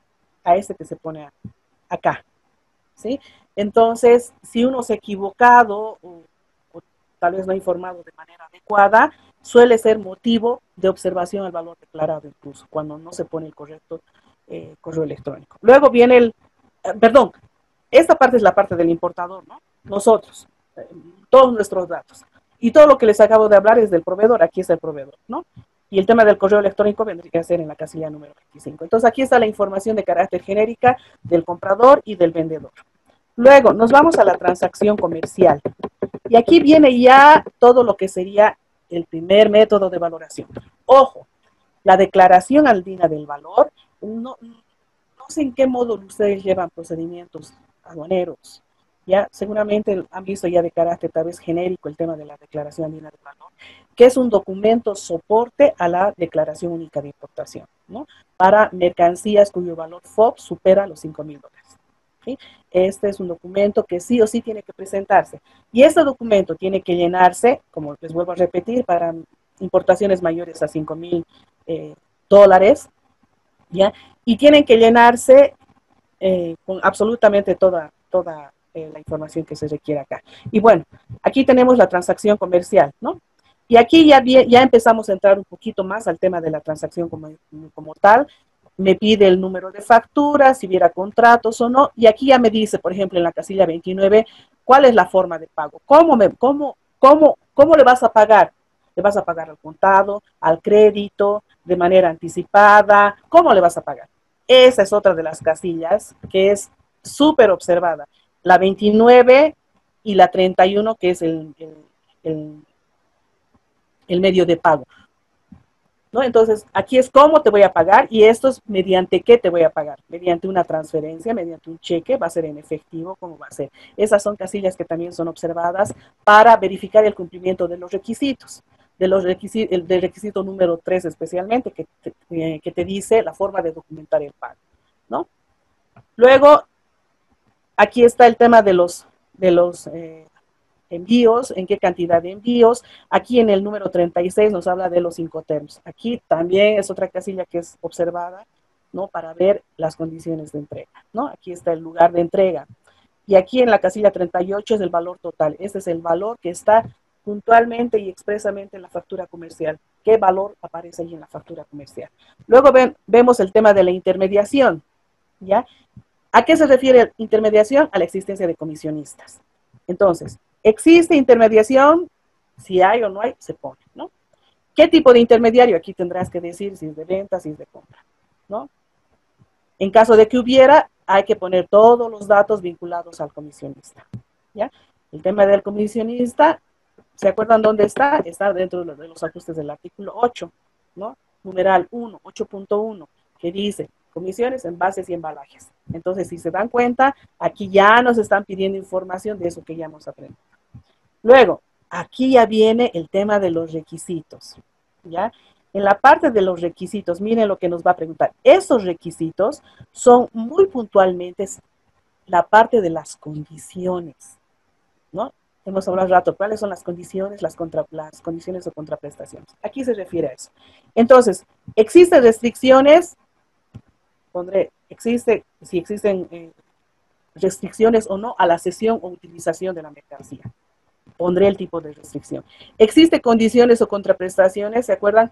a este que se pone acá, ¿sí? Entonces, si uno se ha equivocado o, o tal vez no ha informado de manera adecuada, suele ser motivo de observación al valor declarado incluso, cuando no se pone el correcto eh, correo electrónico. Luego viene el, eh, perdón, esta parte es la parte del importador, ¿no? Nosotros, eh, todos nuestros datos. Y todo lo que les acabo de hablar es del proveedor, aquí está el proveedor, ¿no? Y el tema del correo electrónico vendría a ser en la casilla número veinticinco. Entonces aquí está la información de carácter genérica del comprador y del vendedor. Luego nos vamos a la transacción comercial. Y aquí viene ya todo lo que sería el primer método de valoración. Ojo, la declaración andina del valor, no, no sé en qué modo ustedes llevan procedimientos aduaneros. Ya seguramente han visto ya de carácter tal vez genérico el tema de la declaración andina del valor, que es un documento soporte a la declaración única de importación, ¿no? Para mercancías cuyo valor F O B supera los cinco mil dólares. ¿Sí? Este es un documento que sí o sí tiene que presentarse. Y este documento tiene que llenarse, como les vuelvo a repetir, para importaciones mayores a cinco mil eh, dólares, ¿ya? Y tienen que llenarse eh, con absolutamente toda, toda eh, la información que se requiere acá. Y bueno, aquí tenemos la transacción comercial, ¿no? Y aquí ya, ya empezamos a entrar un poquito más al tema de la transacción como, como tal. Me pide el número de factura, si hubiera contratos o no, y aquí ya me dice, por ejemplo, en la casilla veintinueve, cuál es la forma de pago. ¿Cómo, me, cómo, cómo, cómo le vas a pagar? ¿Le vas a pagar al contado, al crédito, de manera anticipada? ¿Cómo le vas a pagar? Esa es otra de las casillas que es súper observada. La veintinueve y la treinta y uno, que es el, el, el, el medio de pago. ¿No? Entonces, aquí es cómo te voy a pagar y esto es mediante qué te voy a pagar. Mediante una transferencia, mediante un cheque, va a ser en efectivo, ¿cómo va a ser? Esas son casillas que también son observadas para verificar el cumplimiento de los requisitos. De los requisitos, del requisito número tres especialmente, que te, eh, que te dice la forma de documentar el pago, ¿no? Luego, aquí está el tema de los, de los eh, envíos, en qué cantidad de envíos. Aquí en el número treinta y seis nos habla de los Incoterms. Aquí también es otra casilla que es observada, ¿no? Para ver las condiciones de entrega, ¿no? Aquí está el lugar de entrega. Y aquí en la casilla treinta y ocho es el valor total. Este es el valor que está puntualmente y expresamente en la factura comercial. ¿Qué valor aparece ahí en la factura comercial? Luego ven, vemos el tema de la intermediación, ¿ya? ¿A qué se refiere intermediación? A la existencia de comisionistas. Entonces, ¿existe intermediación? Si hay o no hay, se pone, ¿no? ¿Qué tipo de intermediario? Aquí tendrás que decir si es de venta, si es de compra, ¿no? En caso de que hubiera, hay que poner todos los datos vinculados al comisionista. ¿Ya? El tema del comisionista, ¿se acuerdan dónde está? Está dentro de los ajustes del artículo ocho, ¿no? Numeral uno, ocho punto uno, que dice comisiones, envases y embalajes. Entonces, si se dan cuenta, aquí ya nos están pidiendo información de eso que ya hemos aprendido. Luego, aquí ya viene el tema de los requisitos, ¿ya? En la parte de los requisitos, miren lo que nos va a preguntar. Esos requisitos son muy puntualmente la parte de las condiciones, ¿no? Hemos hablado un rato, ¿cuáles son las condiciones, las, contra, las condiciones o contraprestaciones? Aquí se refiere a eso. Entonces, ¿existen restricciones? Pondré, existe, si existen eh, restricciones o no a la cesión o utilización de la mercancía. Pondré el tipo de restricción. ¿Existe condiciones o contraprestaciones? ¿Se acuerdan?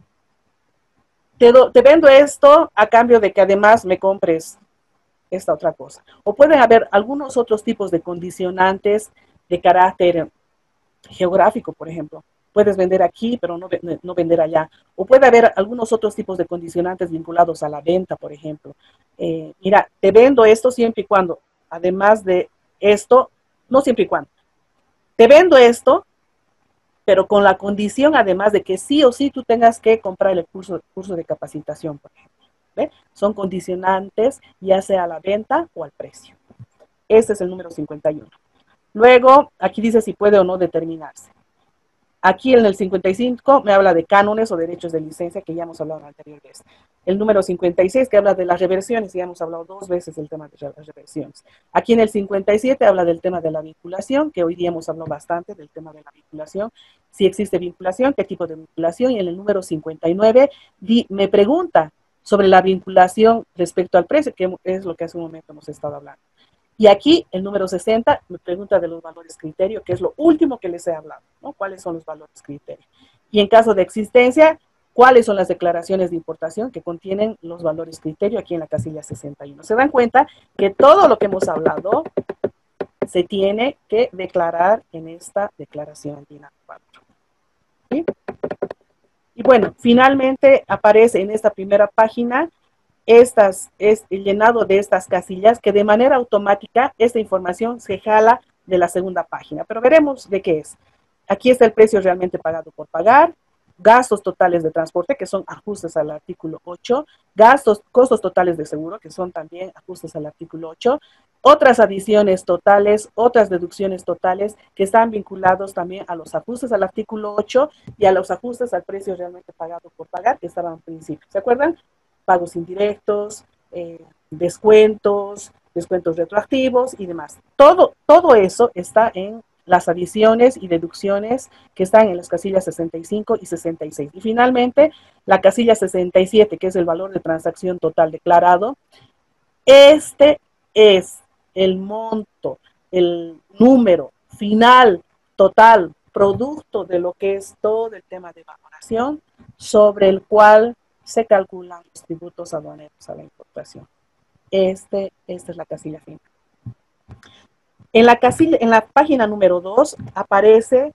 Te, do, te vendo esto a cambio de que además me compres esta otra cosa. O pueden haber algunos otros tipos de condicionantes de carácter geográfico, por ejemplo. Puedes vender aquí, pero no, no vender allá. O puede haber algunos otros tipos de condicionantes vinculados a la venta, por ejemplo. Eh, mira, te vendo esto siempre y cuando, además de esto, no siempre y cuando, te vendo esto, pero con la condición, además de que sí o sí tú tengas que comprar el curso, curso de capacitación, por ejemplo. ¿Ve? Son condicionantes, ya sea a la venta o al precio. Este es el número cincuenta y uno. Luego, aquí dice si puede o no determinarse. Aquí en el cincuenta y cinco me habla de cánones o derechos de licencia, que ya hemos hablado anteriormente. El número cincuenta y seis que habla de las reversiones, ya hemos hablado dos veces del tema de las reversiones. Aquí en el cincuenta y siete habla del tema de la vinculación, que hoy día hemos hablado bastante del tema de la vinculación. Si existe vinculación, qué tipo de vinculación. Y en el número cincuenta y nueve di, me pregunta sobre la vinculación respecto al precio, que es lo que hace un momento hemos estado hablando. Y aquí, el número sesenta, me pregunta de los valores criterio, que es lo último que les he hablado, ¿no? ¿Cuáles son los valores criterio? Y en caso de existencia, ¿cuáles son las declaraciones de importación que contienen los valores criterio aquí en la casilla sesenta y uno? Se dan cuenta que todo lo que hemos hablado se tiene que declarar en esta declaración andina cuatro. ¿Sí? Y bueno, finalmente aparece en esta primera página Estas, es el llenado de estas casillas que de manera automática esta información se jala de la segunda página, pero veremos de qué es. Aquí está el precio realmente pagado por pagar, gastos totales de transporte, que son ajustes al artículo ocho, gastos, costos totales de seguro, que son también ajustes al artículo ocho, otras adiciones totales, otras deducciones totales que están vinculados también a los ajustes al artículo ocho y a los ajustes al precio realmente pagado por pagar, que estaban al principio. ¿Se acuerdan? Pagos indirectos, eh, descuentos, descuentos retroactivos y demás. Todo, todo eso está en las adiciones y deducciones que están en las casillas sesenta y cinco y sesenta y seis. Y finalmente, la casilla sesenta y siete, que es el valor de transacción total declarado. Este es el monto, el número final, total, producto de lo que es todo el tema de valoración, sobre el cual se calculan los tributos aduaneros a la importación. Este, esta es la casilla final. En la, casilla, en la página número dos aparece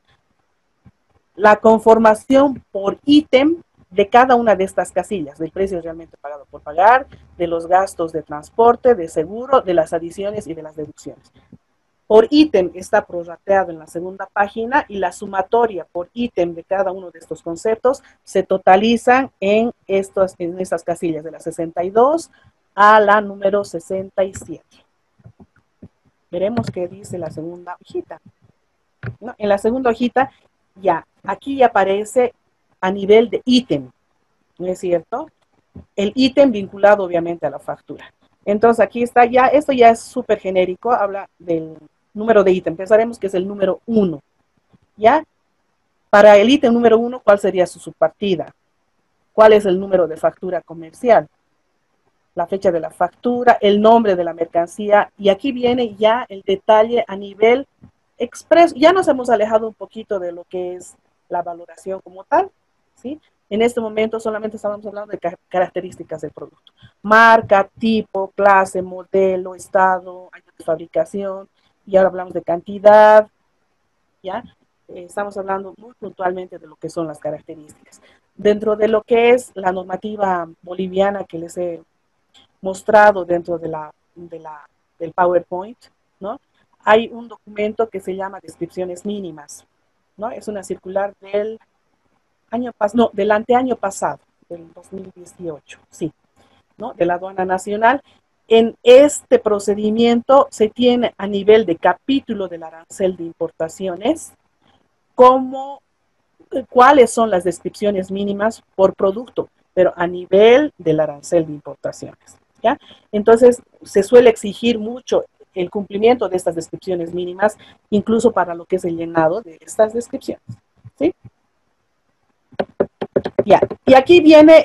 la conformación por ítem de cada una de estas casillas, del precio realmente pagado por pagar, de los gastos de transporte, de seguro, de las adiciones y de las deducciones. Por ítem está prorrateado en la segunda página y la sumatoria por ítem de cada uno de estos conceptos se totalizan en, estos, en estas casillas de la sesenta y dos a la número sesenta y siete. Veremos qué dice la segunda hojita. ¿No? En la segunda hojita ya, aquí ya aparece a nivel de ítem, ¿no es cierto? El ítem vinculado obviamente a la factura. Entonces aquí está ya, esto ya es súper genérico, habla del número de ítem. Pensaremos que es el número uno, ¿ya? Para el ítem número uno, ¿cuál sería su subpartida? ¿Cuál es el número de factura comercial? La fecha de la factura, el nombre de la mercancía, y aquí viene ya el detalle a nivel expreso. Ya nos hemos alejado un poquito de lo que es la valoración como tal, ¿sí? En este momento solamente estamos hablando de características del producto. Marca, tipo, clase, modelo, estado, año de fabricación, y ahora hablamos de cantidad, ¿ya? Eh, estamos hablando muy puntualmente de lo que son las características. Dentro de lo que es la normativa boliviana que les he mostrado dentro de la, de la, del PowerPoint, ¿no? Hay un documento que se llama Descripciones Mínimas, ¿no? Es una circular del año pasado, no, del anteaño pasado, del dos mil dieciocho, sí, ¿no? De la Aduana Nacional. En este procedimiento se tiene a nivel de capítulo del arancel de importaciones como cuáles son las descripciones mínimas por producto, pero a nivel del arancel de importaciones, ¿ya? Entonces, se suele exigir mucho el cumplimiento de estas descripciones mínimas, incluso para lo que es el llenado de estas descripciones, ¿sí? Ya, y aquí viene,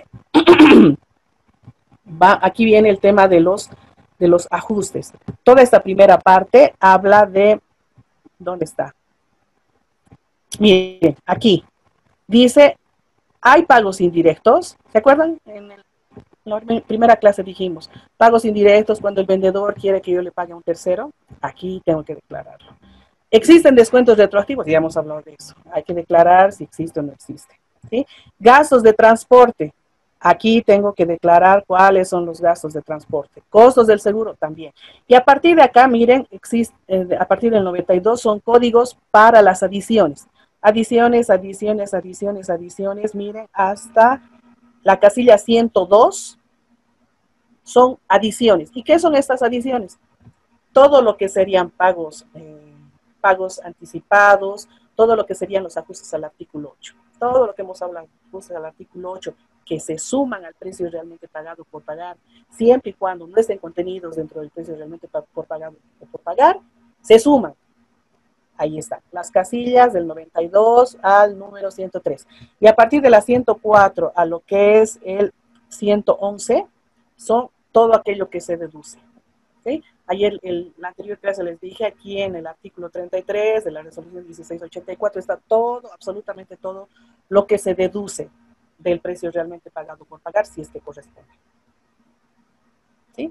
va, aquí viene el tema de los, de los ajustes. Toda esta primera parte habla de, ¿dónde está? Miren, aquí, dice, hay pagos indirectos, ¿se acuerdan? En el, la primera clase dijimos, pagos indirectos cuando el vendedor quiere que yo le pague a un tercero, aquí tengo que declararlo. Existen descuentos retroactivos, ya hemos hablado de eso, hay que declarar si existe o no existe, ¿sí? Gastos de transporte, aquí tengo que declarar cuáles son los gastos de transporte. Costos del seguro también. Y a partir de acá, miren, existe, eh, a partir del noventa y dos son códigos para las adiciones. Adiciones, adiciones, adiciones, adiciones, miren, hasta la casilla ciento dos son adiciones. ¿Y qué son estas adiciones? Todo lo que serían pagos, eh, pagos anticipados, todo lo que serían los ajustes al artículo ocho. Todo lo que hemos hablado, ajustes al artículo ocho, que se suman al precio realmente pagado por pagar, siempre y cuando no estén contenidos dentro del precio realmente por pagado o por pagar, se suman. Ahí están, las casillas del noventa y dos al número ciento tres. Y a partir de la ciento cuatro a lo que es el ciento once, son todo aquello que se deduce. ¿Sí? Ayer, en la anterior clase les dije, aquí en el artículo treinta y tres de la resolución dieciséis ochenta y cuatro está todo, absolutamente todo, lo que se deduce del precio realmente pagado por pagar, si es que corresponde. ¿Sí?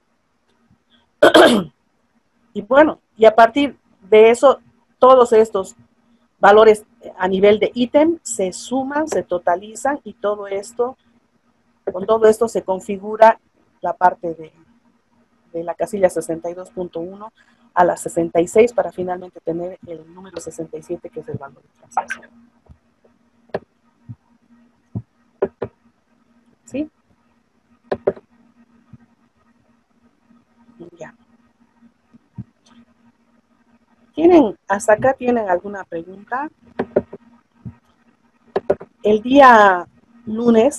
Y bueno, y a partir de eso, todos estos valores a nivel de ítem se suman, se totalizan y todo esto, con todo esto se configura la parte de, de la casilla sesenta y dos punto uno a la sesenta y seis para finalmente tener el número sesenta y siete, que es el valor de transacción. ¿Sí? Ya. ¿Tienen, hasta acá tienen alguna pregunta? El día lunes,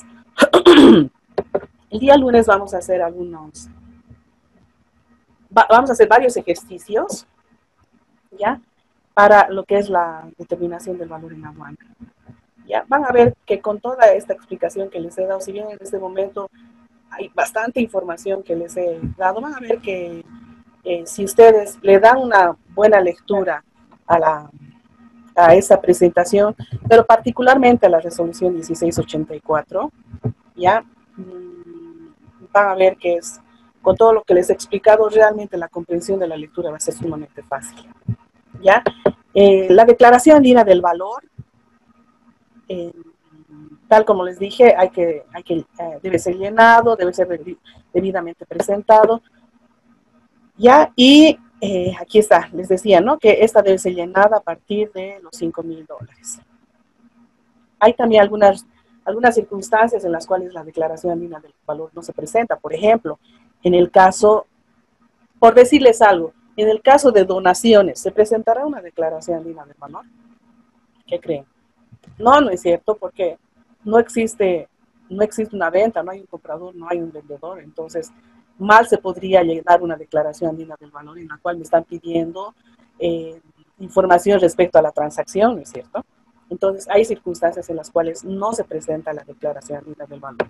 el día lunes vamos a hacer algunos, va, vamos a hacer varios ejercicios, ¿ya? Para lo que es la determinación del valor en aduana. Ya, van a ver que con toda esta explicación que les he dado, si bien en este momento hay bastante información que les he dado, van a ver que eh, si ustedes le dan una buena lectura a, la, a esa presentación, pero particularmente a la resolución dieciséis ochenta y cuatro, ya mmm, van a ver que es, con todo lo que les he explicado, realmente la comprensión de la lectura va a ser sumamente fácil. ¿Ya? Eh, la declaración andina del valor, eh, tal como les dije, hay que, hay que, eh, debe ser llenado, debe ser debidamente presentado, ¿ya? Y eh, aquí está, les decía, ¿no? Que esta debe ser llenada a partir de los cinco mil dólares. Hay también algunas, algunas circunstancias en las cuales la declaración andina del valor no se presenta. Por ejemplo, en el caso, por decirles algo, en el caso de donaciones, ¿se presentará una declaración andina del valor? ¿Qué creen? No, no es cierto, porque no existe, no existe una venta, no hay un comprador, no hay un vendedor. Entonces, mal se podría llenar una declaración andina del valor en la cual me están pidiendo eh, información respecto a la transacción, ¿no es cierto? Entonces, hay circunstancias en las cuales no se presenta la declaración andina del valor.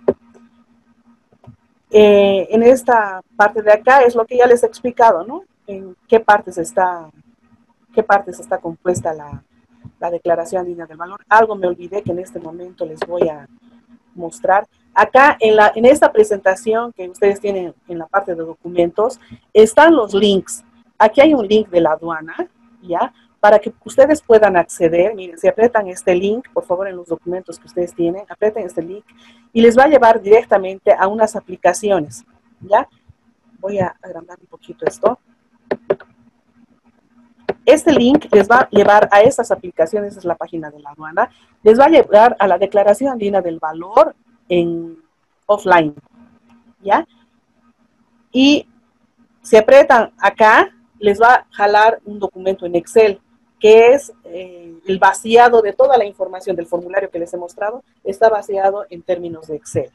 Eh, en esta parte de acá es lo que ya les he explicado, ¿no? En qué partes está, qué partes está compuesta la, la declaración andina del valor. Algo me olvidé que en este momento les voy a mostrar. Acá en, la, en esta presentación que ustedes tienen en la parte de documentos, están los links. Aquí hay un link de la aduana, ¿ya? Para que ustedes puedan acceder. Miren, si apretan este link, por favor, en los documentos que ustedes tienen, aprieten este link y les va a llevar directamente a unas aplicaciones, ¿ya? voy a agrandar un poquito esto. Este link les va a llevar a estas aplicaciones, es la página de la aduana, les va a llevar a la declaración andina del valor en offline, ¿ya? Y si apretan acá, les va a jalar un documento en Excel, que es eh, el vaciado de toda la información del formulario que les he mostrado, está vaciado en términos de Excel.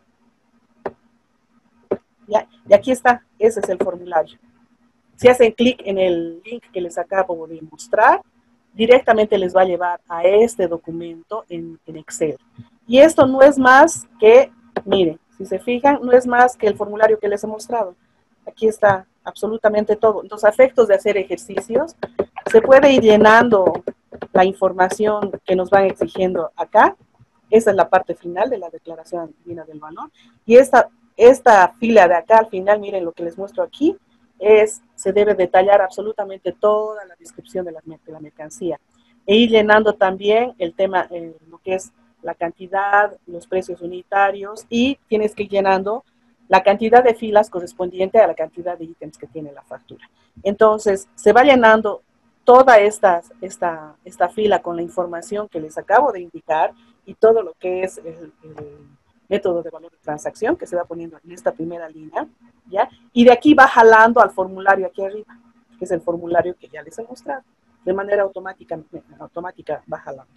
¿Ya? Y aquí está, ese es el formulario. Si hacen clic en el link que les acabo de mostrar, directamente les va a llevar a este documento en, en Excel. Y esto no es más que, miren, si se fijan, no es más que el formulario que les he mostrado. Aquí está absolutamente todo. Entonces, a efectos de hacer ejercicios, se puede ir llenando la información que nos van exigiendo acá. Esa es la parte final de la declaración andina del valor. Y esta, esta fila de acá al final, miren lo que les muestro aquí, es, se debe detallar absolutamente toda la descripción de la, de la mercancía. E ir llenando también el tema, eh, lo que es la cantidad, los precios unitarios, y tienes que ir llenando la cantidad de filas correspondiente a la cantidad de ítems que tiene la factura. Entonces, se va llenando toda esta, esta, esta fila con la información que les acabo de indicar y todo lo que es el, el método de valor de transacción que se va poniendo en esta primera línea, ¿ya? Y de aquí va jalando al formulario aquí arriba, que es el formulario que ya les he mostrado. De manera automática, automática va jalando.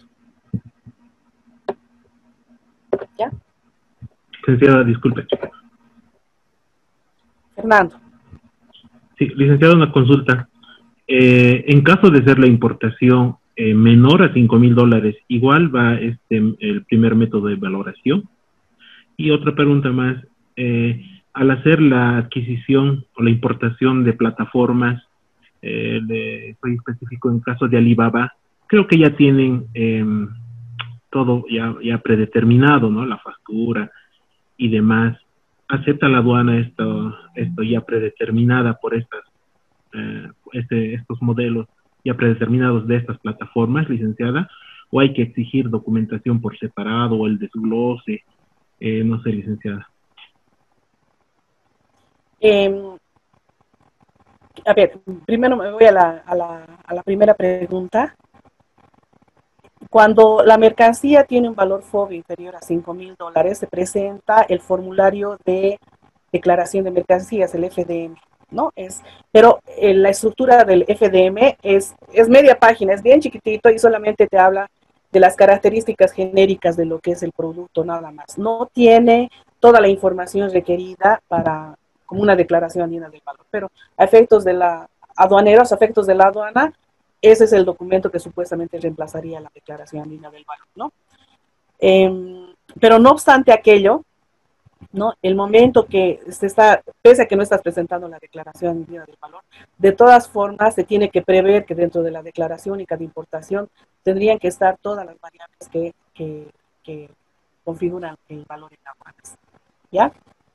¿Ya? Licenciada, disculpe. Fernando. Sí, licenciado, una consulta. Eh, en caso de ser la importación eh, menor a cinco mil dólares, igual va este el primer método de valoración. Y otra pregunta más, eh, al hacer la adquisición o la importación de plataformas, eh, de, soy específico en caso de Alibaba, creo que ya tienen eh, todo ya, ya predeterminado, ¿no? La factura y demás. ¿Acepta la aduana esto, esto ya predeterminada por estas, eh, este, estos modelos ya predeterminados de estas plataformas, licenciada? ¿O hay que exigir documentación por separado o el desglose? Eh, no sé, licenciada. Eh, a ver, primero me voy a la, a la, a la primera pregunta. Cuando la mercancía tiene un valor F O B inferior a cinco mil dólares, se presenta el formulario de declaración de mercancías, el F D M, ¿no? Es, pero eh, la estructura del F D M es, es media página, es bien chiquitito y solamente te habla de las características genéricas de lo que es el producto, nada más. No tiene toda la información requerida para, como una declaración andina del valor, pero a efectos de la aduaneros, a efectos de la aduana, ese es el documento que supuestamente reemplazaría la declaración andina del valor, ¿no? Eh, pero no obstante aquello, ¿no? El momento que se está, pese a que no estás presentando la declaración andina del valor, de todas formas se tiene que prever que dentro de la declaración única de importación tendrían que estar todas las variables que, que, que configuran el valor en aduanas, ¿ya?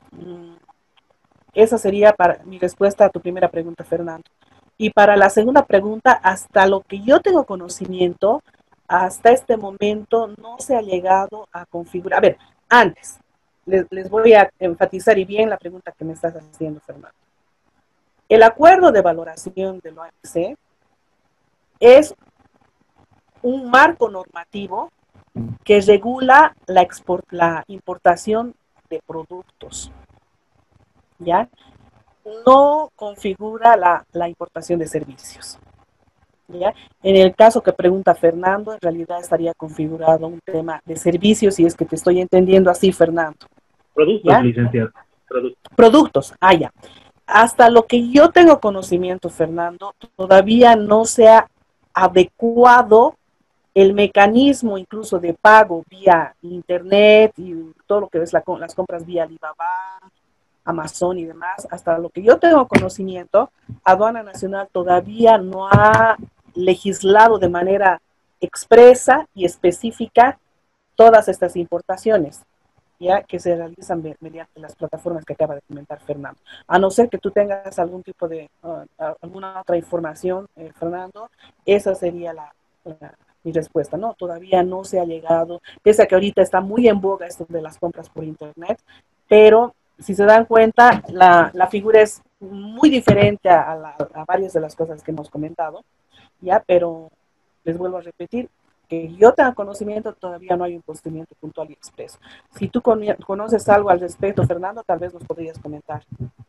Esa sería para mi respuesta a tu primera pregunta, Fernando. Y para la segunda pregunta, hasta lo que yo tengo conocimiento, hasta este momento no se ha llegado a configurar. A ver, antes, les, les voy a enfatizar y bien la pregunta que me estás haciendo, Fernando. El acuerdo de valoración de la O M C es un marco normativo que regula la, export, la importación de productos, ¿ya? No configura la, la importación de servicios, ¿ya? En el caso que pregunta Fernando, en realidad estaría configurado un tema de servicios, si es que te estoy entendiendo así, Fernando. Productos, ¿ya? Licenciado. Productos. Productos, ah, ya. Hasta lo que yo tengo conocimiento, Fernando, todavía no se ha adecuado el mecanismo incluso de pago vía internet y todo lo que es la, las compras vía Alibaba, Amazon y demás. Hasta lo que yo tengo conocimiento, Aduana Nacional todavía no ha legislado de manera expresa y específica todas estas importaciones, ya que se realizan mediante las plataformas que acaba de comentar Fernando. A no ser que tú tengas algún tipo de, uh, alguna otra información, eh, Fernando, esa sería la, la, mi respuesta, ¿no? Todavía no se ha llegado, pese a que ahorita está muy en boga esto de las compras por internet, pero si se dan cuenta, la, la figura es muy diferente a, a, la, a varias de las cosas que hemos comentado, ya, pero les vuelvo a repetir, que yo tenga conocimiento, todavía no hay un procedimiento puntual y expreso. Si tú con, conoces algo al respecto, Fernando, tal vez nos podrías comentar.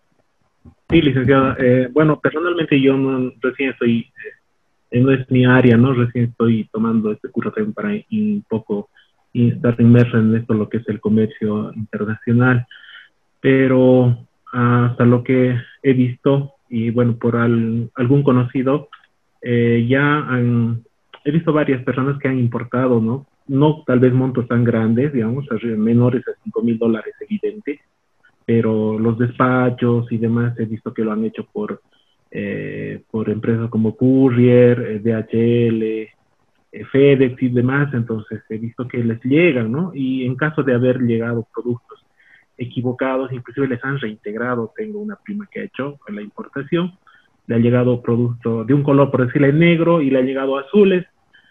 Sí, licenciada. Eh, bueno, personalmente yo no, recién estoy, eh, no es mi área, ¿no? Recién estoy tomando este curso también para un poco y estar inmerso en esto, lo que es el comercio internacional. Pero hasta lo que he visto, y bueno, por al, algún conocido, eh, ya han, he visto varias personas que han importado, ¿no? No tal vez montos tan grandes, digamos, menores a cinco mil dólares, evidente, pero los despachos y demás he visto que lo han hecho por, eh, por empresas como Courier, eh, D H L, eh, FedEx y demás, entonces he visto que les llegan, ¿no? Y en caso de haber llegado productos equivocados, inclusive les han reintegrado. Tengo una prima que ha hecho la importación, le ha llegado producto de un color, por decirle, negro, y le ha llegado azules,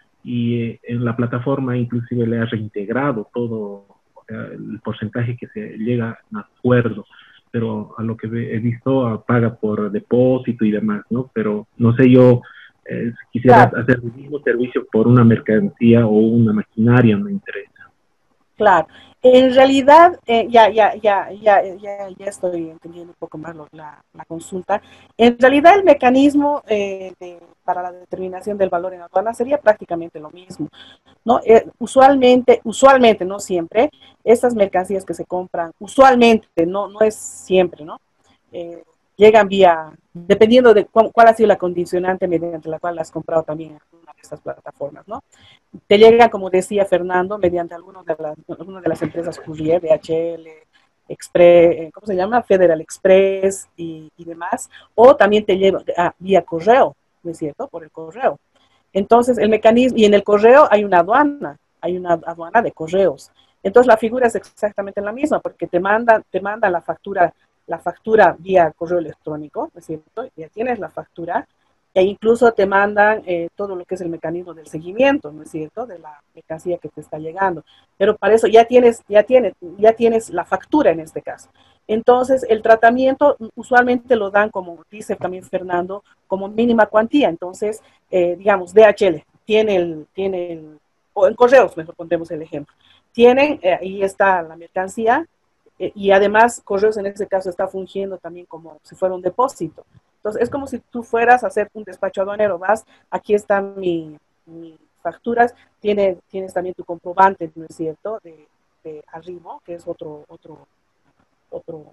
y eh, en la plataforma inclusive le ha reintegrado todo, o sea, el porcentaje que se llega a acuerdo, pero a lo que he visto paga por depósito y demás, ¿no? Pero no sé, yo eh, quisiera claro. hacer el mismo servicio por una mercancía o una maquinaria, me interesa. Claro, en realidad, eh, ya, ya, ya, ya, ya, ya estoy entendiendo un poco más lo, la, la consulta. En realidad, el mecanismo eh, de, para la determinación del valor en aduana sería prácticamente lo mismo, ¿no? Eh, usualmente, usualmente, no siempre, estas mercancías que se compran, usualmente, no, no es siempre, ¿no? Eh, llegan vía, dependiendo de cuál, cuál ha sido la condicionante mediante la cual las has comprado también en una de estas plataformas, ¿no? Te llegan, como decía Fernando, mediante algunas de las, algunas de las empresas Courier, D H L, Express, ¿cómo se llama? Federal Express y, y demás, o también te lleva ah, vía correo, ¿no es cierto? Por el correo. Entonces, el mecanismo, y en el correo hay una aduana, hay una aduana de correos. Entonces, la figura es exactamente la misma, porque te mandan, te mandan la factura, la factura vía correo electrónico, ¿no es cierto? Ya tienes la factura, e incluso te mandan eh, todo lo que es el mecanismo del seguimiento, ¿no es cierto?, de la mercancía que te está llegando. Pero para eso ya tienes, ya tienes, ya tienes la factura en este caso. Entonces, el tratamiento usualmente lo dan, como dice también Fernando, como mínima cuantía. Entonces, eh, digamos, D H L tiene el, tiene el, o en correos, mejor pondremos el ejemplo, tienen, eh, ahí está la mercancía, eh, y además correos en este caso está fungiendo también como si fuera un depósito. Entonces, es como si tú fueras a hacer un despacho aduanero, vas, aquí están mis mi facturas, tiene, tienes también tu comprobante, ¿no es cierto?, de, de arrimo, que es otro, otro, otro,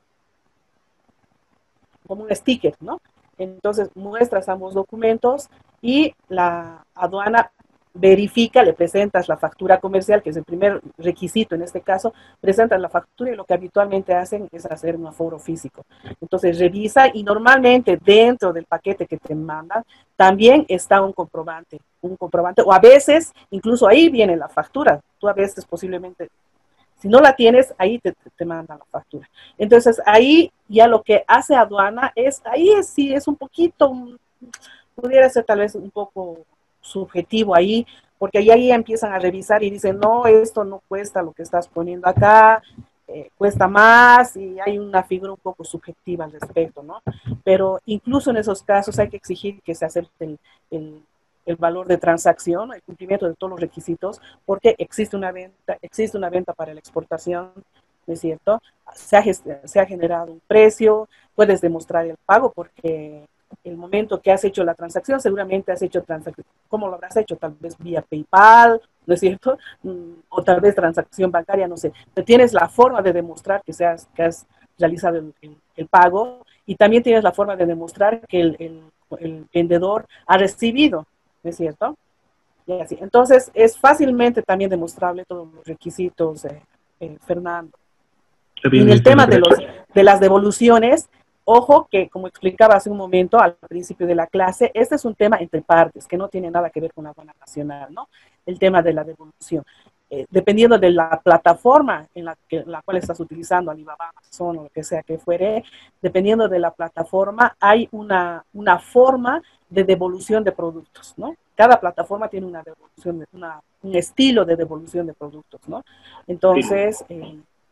como un sticker, ¿no? Entonces, muestras ambos documentos y la aduana verifica, le presentas la factura comercial, que es el primer requisito en este caso, presentas la factura y lo que habitualmente hacen es hacer un aforo físico. Entonces revisa y normalmente dentro del paquete que te mandan también está un comprobante, un comprobante, o a veces incluso ahí viene la factura. Tú a veces posiblemente, si no la tienes, ahí te, te, te mandan la factura. Entonces ahí ya lo que hace aduana es, ahí es, sí es un poquito, pudiera ser tal vez un poco subjetivo ahí, porque ahí, ahí empiezan a revisar y dicen, no, esto no cuesta lo que estás poniendo acá, eh, cuesta más, y hay una figura un poco subjetiva al respecto, ¿no? Pero incluso en esos casos hay que exigir que se acepte el, el, el valor de transacción, el cumplimiento de todos los requisitos, porque existe una venta, existe una venta para la exportación, ¿no es cierto? Se ha, se ha generado un precio, puedes demostrar el pago porque el momento que has hecho la transacción, seguramente has hecho transacción, ¿cómo lo habrás hecho? Tal vez vía PayPal, ¿no es cierto? O tal vez transacción bancaria, no sé. Pero tienes la forma de demostrar que, seas, que has realizado el, el, el pago, y también tienes la forma de demostrar que el, el, el vendedor ha recibido, ¿no es cierto? Y así. Entonces, es fácilmente también demostrable todos los requisitos, eh, eh, Fernando. Y en el tema de, los, de las devoluciones, ojo que, como explicaba hace un momento al principio de la clase, este es un tema entre partes, que no tiene nada que ver con la aduana nacional, ¿no? El tema de la devolución. Eh, dependiendo de la plataforma en la, que, la cual estás utilizando, Alibaba, Amazon o lo que sea que fuere, dependiendo de la plataforma, hay una, una forma de devolución de productos, ¿no? Cada plataforma tiene una devolución, una, un estilo de devolución de productos, ¿no? Entonces, eh,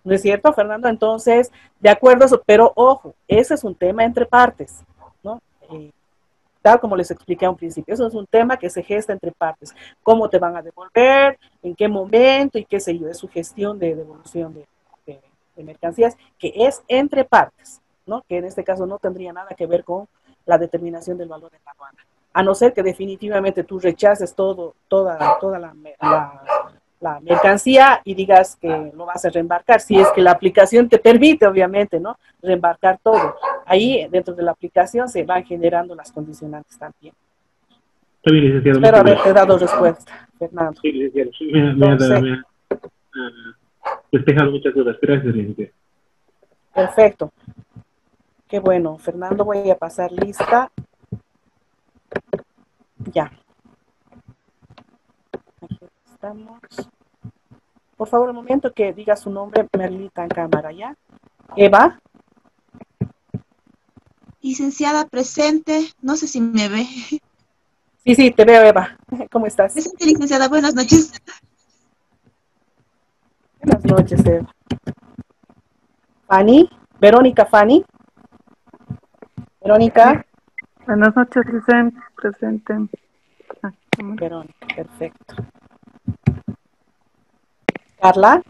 ¿No es cierto, Fernando? Entonces, de acuerdo a eso, pero ojo, ese es un tema entre partes, ¿no? Eh, tal como les expliqué a un principio, eso es un tema que se gesta entre partes. ¿Cómo te van a devolver? ¿En qué momento? Y qué sé yo, es su gestión de devolución de, de, de mercancías, que es entre partes, ¿no? Que en este caso no tendría nada que ver con la determinación del valor de la aduana. A no ser que definitivamente tú rechaces todo, toda, toda la, la, la mercancía y digas que lo vas a reembarcar, si es que la aplicación te permite, obviamente, ¿no? Reembarcar todo. Ahí, dentro de la aplicación, se van generando las condicionantes también. Está bien, licenciado. Espero Muchas haberte gracias. dado respuesta, Fernando. Sí, licenciado. Sí, me, me ha dado, me ha ah, despejado muchas dudas. Gracias, licenciado. Perfecto. Qué bueno, Fernando, voy a pasar lista. Ya. Aquí estamos. Por favor, un momento que diga su nombre, me habilita en cámara, ¿ya? Eva. Licenciada presente, no sé si me ve. Sí, sí, te veo, Eva. ¿Cómo estás? Presente, licenciada, buenas noches. Buenas noches, Eva. Fanny, Verónica Fanny. Verónica. Buenas noches, presente. presente. Ah, Verónica, perfecto. Carla.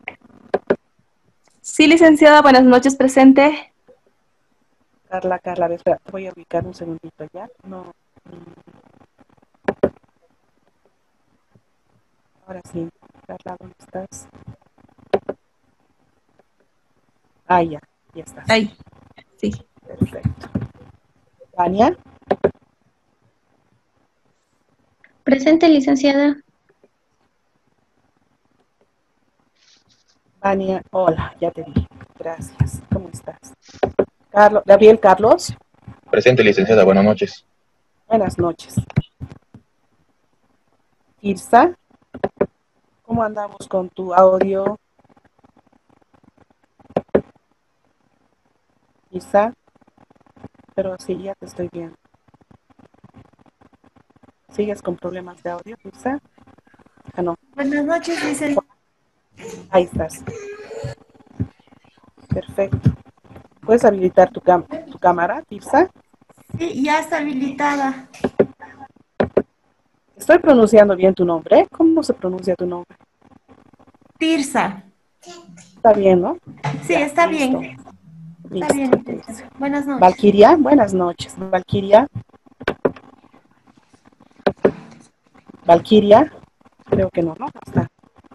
Sí, licenciada, buenas noches, presente. Carla, Carla, a ver, espera, te voy a ubicar un segundito ya. No. Ahora sí. Carla, ¿dónde estás? Ah, ya, ya estás. Ahí, sí. Perfecto. Tania. Presente, licenciada. Tania, hola, ya te vi. Gracias. ¿Cómo estás? Carlos, Gabriel Carlos. Presente, licenciada, buenas noches. Buenas noches. Irsa, ¿cómo andamos con tu audio? Irsa, pero sí, ya te estoy viendo. ¿Sigues con problemas de audio, Irsa? Ah, no. Buenas noches, licenciada. Ahí estás. Perfecto. ¿Puedes habilitar tu, cam tu cámara, Irsa? Sí, ya está habilitada. ¿Estoy pronunciando bien tu nombre? ¿Cómo se pronuncia tu nombre? Tirsa. Está bien, ¿no? Sí, Ya, está listo. bien. Listo. Está bien, licenciada. Buenas noches. Valquiria, buenas noches. Valquiria. Valquiria. Creo que no, ¿no? No está.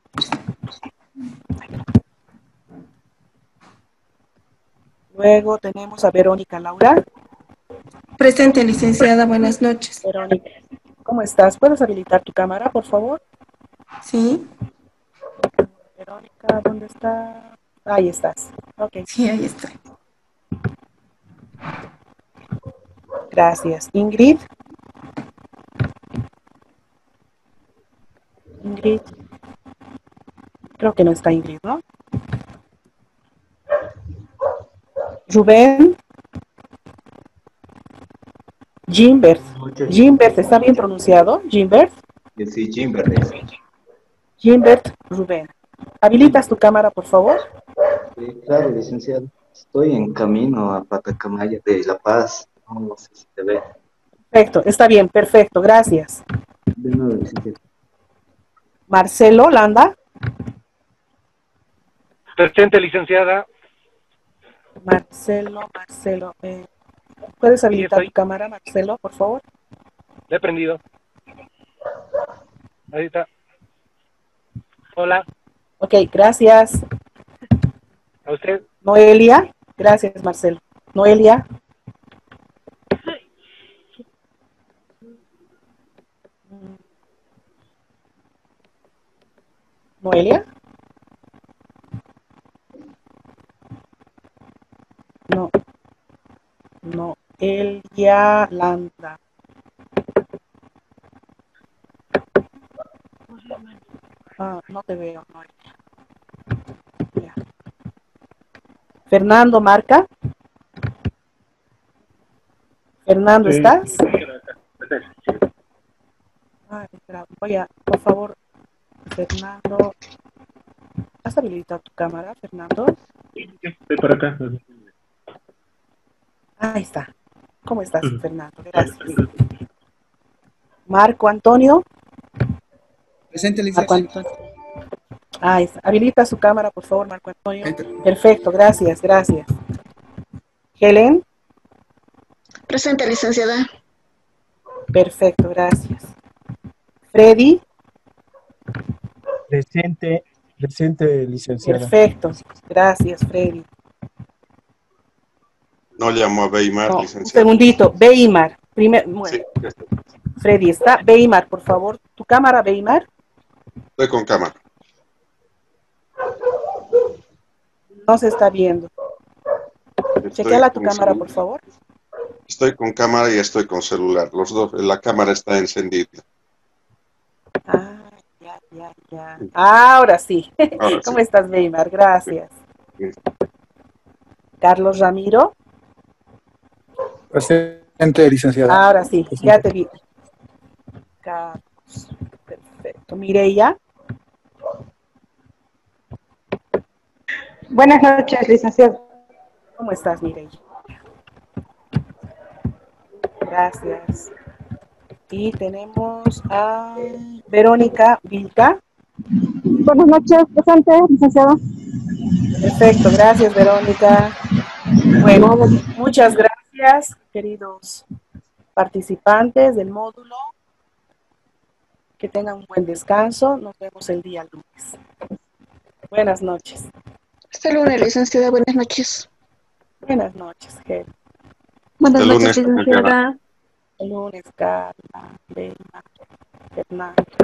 Luego tenemos a Verónica Laura. Presente, licenciada, buenas noches. Verónica, ¿cómo estás? ¿Puedes habilitar tu cámara, por favor? Sí. Verónica, ¿dónde está? Ahí estás. Ok. Sí, ahí está. Gracias. Ingrid. Ingrid. Creo que no está Ingrid, ¿no? Rubén. Gimbert. Gimbert, ¿está bien pronunciado? Gimbert. Sí, Gimbert. Gimbert Rubén. ¿Habilitas tu cámara, por favor? Sí, claro, licenciado. Estoy en camino a Patacamaya de La Paz. No sé si te ve. Perfecto, está bien, perfecto, gracias. De nuevo, licenciado. Marcelo Landa. Presente, licenciada. Marcelo, Marcelo. Eh, ¿Puedes habilitar tu cámara, Marcelo, por favor? Le he prendido. Ahí está. Hola. Ok, gracias. ¿A usted? Noelia. Gracias, Marcelo. Noelia. Noelia. No. Noelia Landa. Ah, no te veo, Noelia. Ya. Fernando Marca. Fernando, ¿estás? Ah, espera, voy a, por favor, Fernando. ¿Has habilitado tu cámara, Fernando? Estoy por acá. Ahí está. ¿Cómo estás, Fernando? Gracias. Marco Antonio. Presente, Marco licenciada. Antonio. Ahí está. Habilita su cámara, por favor, Marco Antonio. Perfecto, gracias, gracias. Helen. Presente, licenciada. Perfecto, gracias. Freddy. Presente, presente, licenciada. Perfecto, gracias, Freddy. No llamo a Beimar, No, un licenciado. segundito, Beimar. Primer, bueno, Sí, ya está. Freddy está. Beimar, por favor. ¿Tu cámara, Beimar? Estoy con cámara. No se está viendo. Estoy Chequeala tu con cámara, celu- por favor. Estoy con cámara y estoy con celular. Los dos, la cámara está encendida. Ah, ya, ya, ya. Ahora sí. Ahora ¿Cómo sí. estás, Beimar? Gracias. Sí. Carlos Ramiro. Presente, licenciada. Ahora sí, Presente. ya te vi. Carlos. Perfecto. Mireya. Buenas noches, licenciado. ¿Cómo estás, Mireya? Gracias. Y tenemos a Verónica Vilca. Buenas noches, presente, licenciado. Perfecto, gracias, Verónica. Bueno, muchas gracias, queridos participantes del módulo. Que tengan un buen descanso. Nos vemos el día lunes. Buenas noches. Hasta el lunes, licenciada. Buenas noches. Buenas noches, Gel. Buenas El noches, lunes, licenciada. El lunes, Carla, Belma, Fernando.